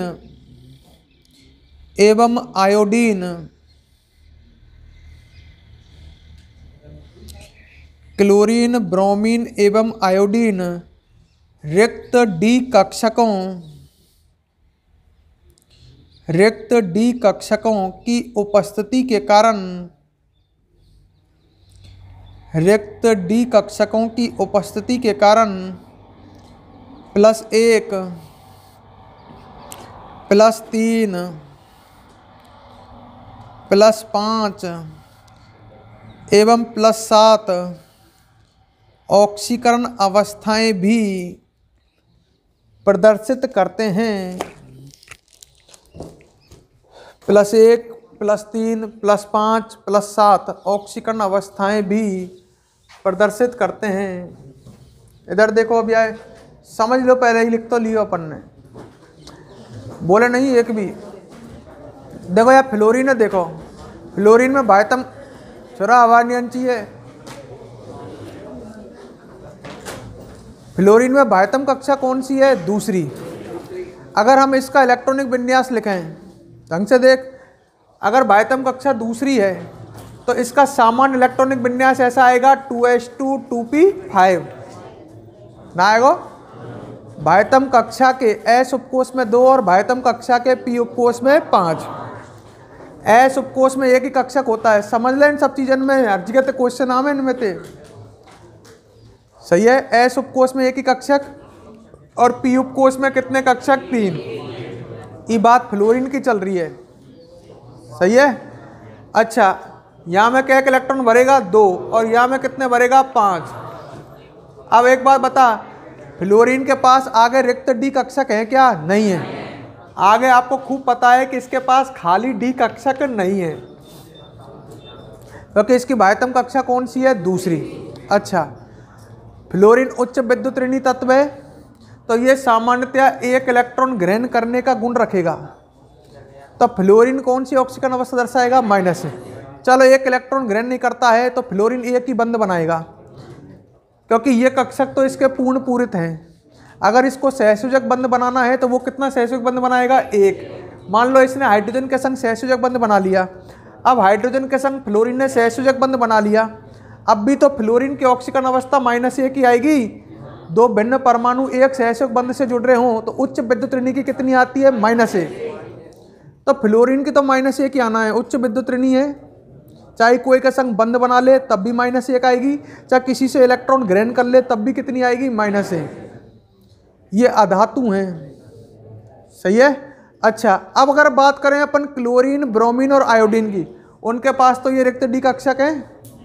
एवं आयोडीन रिक्त डी कक्षकों की उपस्थिति के कारण +1, +3, +5 एवं +7 ऑक्सीकरण अवस्थाएं भी प्रदर्शित करते हैं। +1, +3, +5, +7 ऑक्सीकरण अवस्थाएं भी प्रदर्शित करते हैं। इधर देखो, अभी आए समझ लो, पहले ही लिख तो लियो अपन ने, बोले नहीं एक भी। देखो यार फ्लोरीन है, देखो फ्लोरीन में बायतम छोरा आवाज नहीं आनी चाहिए। फ्लोरीन में बायतम कक्षा कौन सी है? दूसरी। अगर हम इसका इलेक्ट्रॉनिक विन्यास लिखें ढंग से देख, अगर बायतम कक्षा दूसरी है तो इसका सामान्य इलेक्ट्रॉनिक विन्यास ऐसा आएगा 2s2 2p5 ना आएगा। बायतम कक्षा के S उपकोष में 2 और बायतम कक्षा के P उपकोष में 5। S उपकोष में एक ही कक्षक होता है, समझ लें इन सब चीजन में हर जगह तो क्वेश्चन आवे इनमें थे, सही है। S उपकोष में एक ही कक्षक और P उपकोष में कितने कक्षक? 3। ये बात फ्लोरीन की चल रही है, सही है। अच्छा, यहाँ में क्या इलेक्ट्रॉन भरेगा? 2 और यहाँ में कितने भरेगा? 5। अब एक बात बता, फ्लोरीन के पास आगे रिक्त डी कक्षक है क्या? नहीं है। आगे आपको खूब पता है कि इसके पास खाली डी कक्षक नहीं है, क्योंकि इसकी बाह्यतम कक्षा कौन सी है? दूसरी। अच्छा, फ्लोरीन उच्च विद्युत ऋणी तत्व है, तो ये सामान्यतया एक इलेक्ट्रॉन ग्रहण करने का गुण रखेगा। तो फ्लोरीन कौन सी ऑक्सीकरण अवस्था दर्शाएगा? -1। चलो, एक इलेक्ट्रॉन ग्रहण नहीं करता है तो फ्लोरीन एक ही बंध बनाएगा, क्योंकि ये कक्षक तो इसके पूर्ण पूरित हैं। अगर इसको सहसंयोजक बंध बनाना है तो वो कितना सहसंयोजक बंध बनाएगा? 1। मान लो इसने हाइड्रोजन के संग सहसंयोजक बंध बना लिया, अब हाइड्रोजन के संग फ्लोरीन ने सहसंयोजक बंध बना लिया, अब भी तो फ्लोरीन की ऑक्सीकरण अवस्था -1 ही आएगी। 2 भिन्न परमाणु एक सहसंयोजक बंध से जुड़ रहे हों तो उच्च विद्युत ऋणी की कितनी आती है? -1। तो फ्लोरीन की तो -1 ही आना है, उच्च विद्युत ऋणी है, चाहे कोई के संग बंध बना ले तब भी -1 आएगी, चाहे किसी से इलेक्ट्रॉन ग्रहण कर ले तब भी कितनी आएगी? -1। ये अधातु हैं, सही है। अच्छा, अब अगर बात करें अपन क्लोरीन, ब्रोमीन और आयोडीन की, उनके पास तो ये रिक्त डी कक्षक है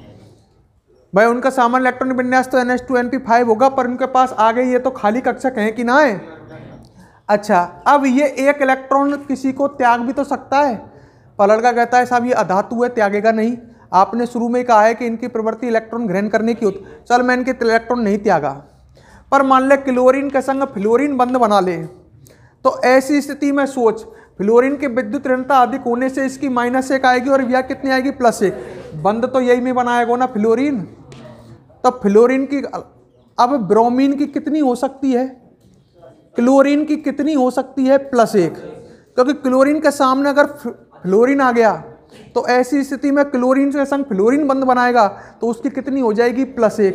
भाई, उनका सामान्य इलेक्ट्रॉनिक विन्यास तो NH2NP5 होगा, पर उनके पास आगे ये तो खाली कक्षक है कि ना है। अच्छा, अब ये एक इलेक्ट्रॉन किसी को त्याग भी तो सकता है, पर लड़का कहता है साहब ये अधातु है, त्यागेगा नहीं। आपने शुरू में कहा है कि इनकी प्रवृत्ति इलेक्ट्रॉन ग्रहण करने की होती, चल मैं इनके इलेक्ट्रॉन नहीं त्यागा, पर मान ले क्लोरीन के संग फ्लोरीन बंध बना ले, तो ऐसी स्थिति में सोच, फ्लोरीन की विद्युत ऋणता अधिक होने से इसकी -1 आएगी और यह कितनी आएगी, +1। बंध तो यही में बनाएगा ना फ्लोरीन, तब फ्लोरीन की, अब ब्रोमीन की कितनी हो सकती है, क्लोरीन की कितनी हो सकती है, +1, क्योंकि क्लोरीन के सामने अगर फ्लोरीन आ गया तो ऐसी स्थिति में क्लोरीन के संग फ्लोरीन बंध बनाएगा तो उसकी कितनी हो जाएगी, +1।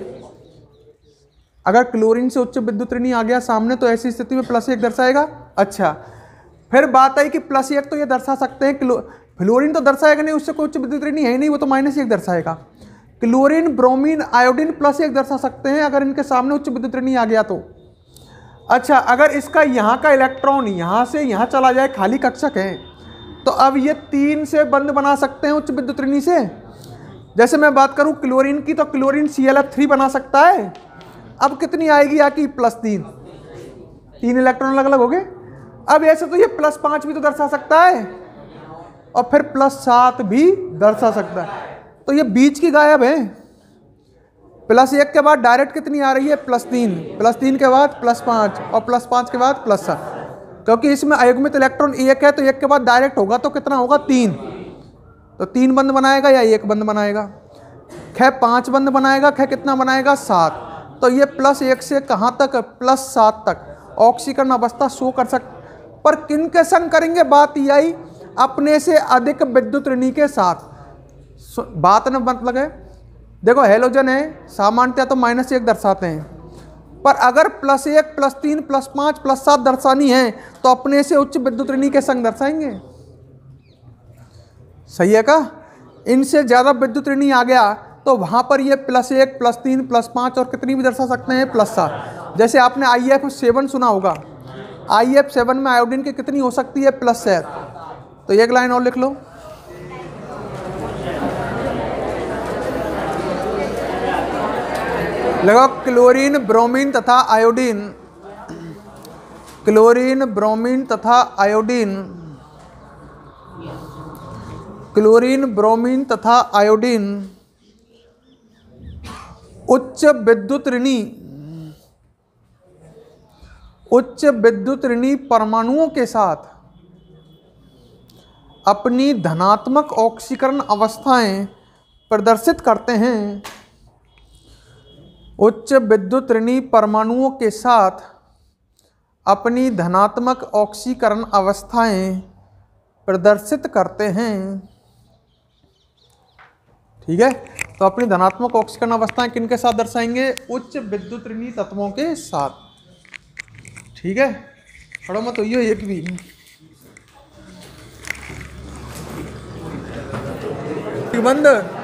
अगर क्लोरीन से उच्च विद्युत ऋणी आ गया सामने तो ऐसी स्थिति में +1 दर्शाएगा। अच्छा, फिर बात आई कि +1 तो ये दर्शा सकते हैं, फ्लोरीन तो दर्शाएगा नहीं, उससे कोई उच्च विद्युत ऋणी है ही नहीं, वो तो -1 दर्शाएगा। क्लोरीन, ब्रोमीन, आयोडीन +1 दर्शा सकते हैं अगर इनके सामने उच्च विद्युत ऋणी आ गया तो। अच्छा, अगर इसका यहाँ का इलेक्ट्रॉन यहाँ से यहाँ चला जाए, खाली कक्षक है, तो अब ये 3 से बंध बना सकते हैं उच्च विद्युत ऋणी से। जैसे मैं बात करूं क्लोरीन की, तो क्लोरीन ClF3 बना सकता है, अब कितनी आएगी आकी, +3, 3 इलेक्ट्रॉन अलग अलग हो गए। अब ऐसे तो ये +5 भी तो दर्शा सकता है और फिर +7 भी दर्शा सकता है, तो ये बीच की गायब है। +1 के बाद डायरेक्ट कितनी आ रही है, +3, +3 के बाद +5 और +5 के बाद +7, क्योंकि इसमें अयुग्मित इलेक्ट्रॉन 1 है, तो 1 के बाद डायरेक्ट होगा तो कितना होगा, 3, तो 3 बंध बनाएगा या 1 बंध बनाएगा, खै 5 बंध बनाएगा, खै कितना बनाएगा, 7, तो ये +1 से कहाँ तक, +7 तक ऑक्सीकरण अवस्था शो कर सकते, पर किन के संग करेंगे, बात ये आई अपने से अधिक विद्युत ऋणी के साथ। बात न मतलब है, देखो हेलोजन है, सामान्यतः तो -1 दर्शाते हैं, पर अगर +1, +3, +5, +7 दर्शानी है तो अपने से उच्च विद्युत ऋणी के संग दर्शाएंगे। सही है का, इनसे ज्यादा विद्युत ऋणी आ गया तो वहां पर ये +1, +3, +5 और कितनी भी दर्शा सकते हैं, +7। जैसे आपने IF7 सुना होगा, IF7 में आयोडीन की कितनी हो सकती है, +7। तो एक लाइन और लिख लो, लगो क्लोरीन, ब्रोमीन तथा आयोडीन, क्लोरीन, ब्रोमीन तथा आयोडीन, क्लोरीन, ब्रोमीन तथा आयोडीन उच्च विद्युत ऋणी परमाणुओं के साथ अपनी धनात्मक ऑक्सीकरण अवस्थाएं प्रदर्शित करते हैं। उच्च विद्युत ऋणी परमाणुओं के साथ अपनी धनात्मक ऑक्सीकरण अवस्थाएं प्रदर्शित करते हैं। ठीक है, तो अपनी धनात्मक ऑक्सीकरण अवस्थाएं किनके साथ दर्शाएंगे, उच्च विद्युत ऋणी तत्वों के साथ। ठीक है, खड़ो मत होइयो एक भी। बंद।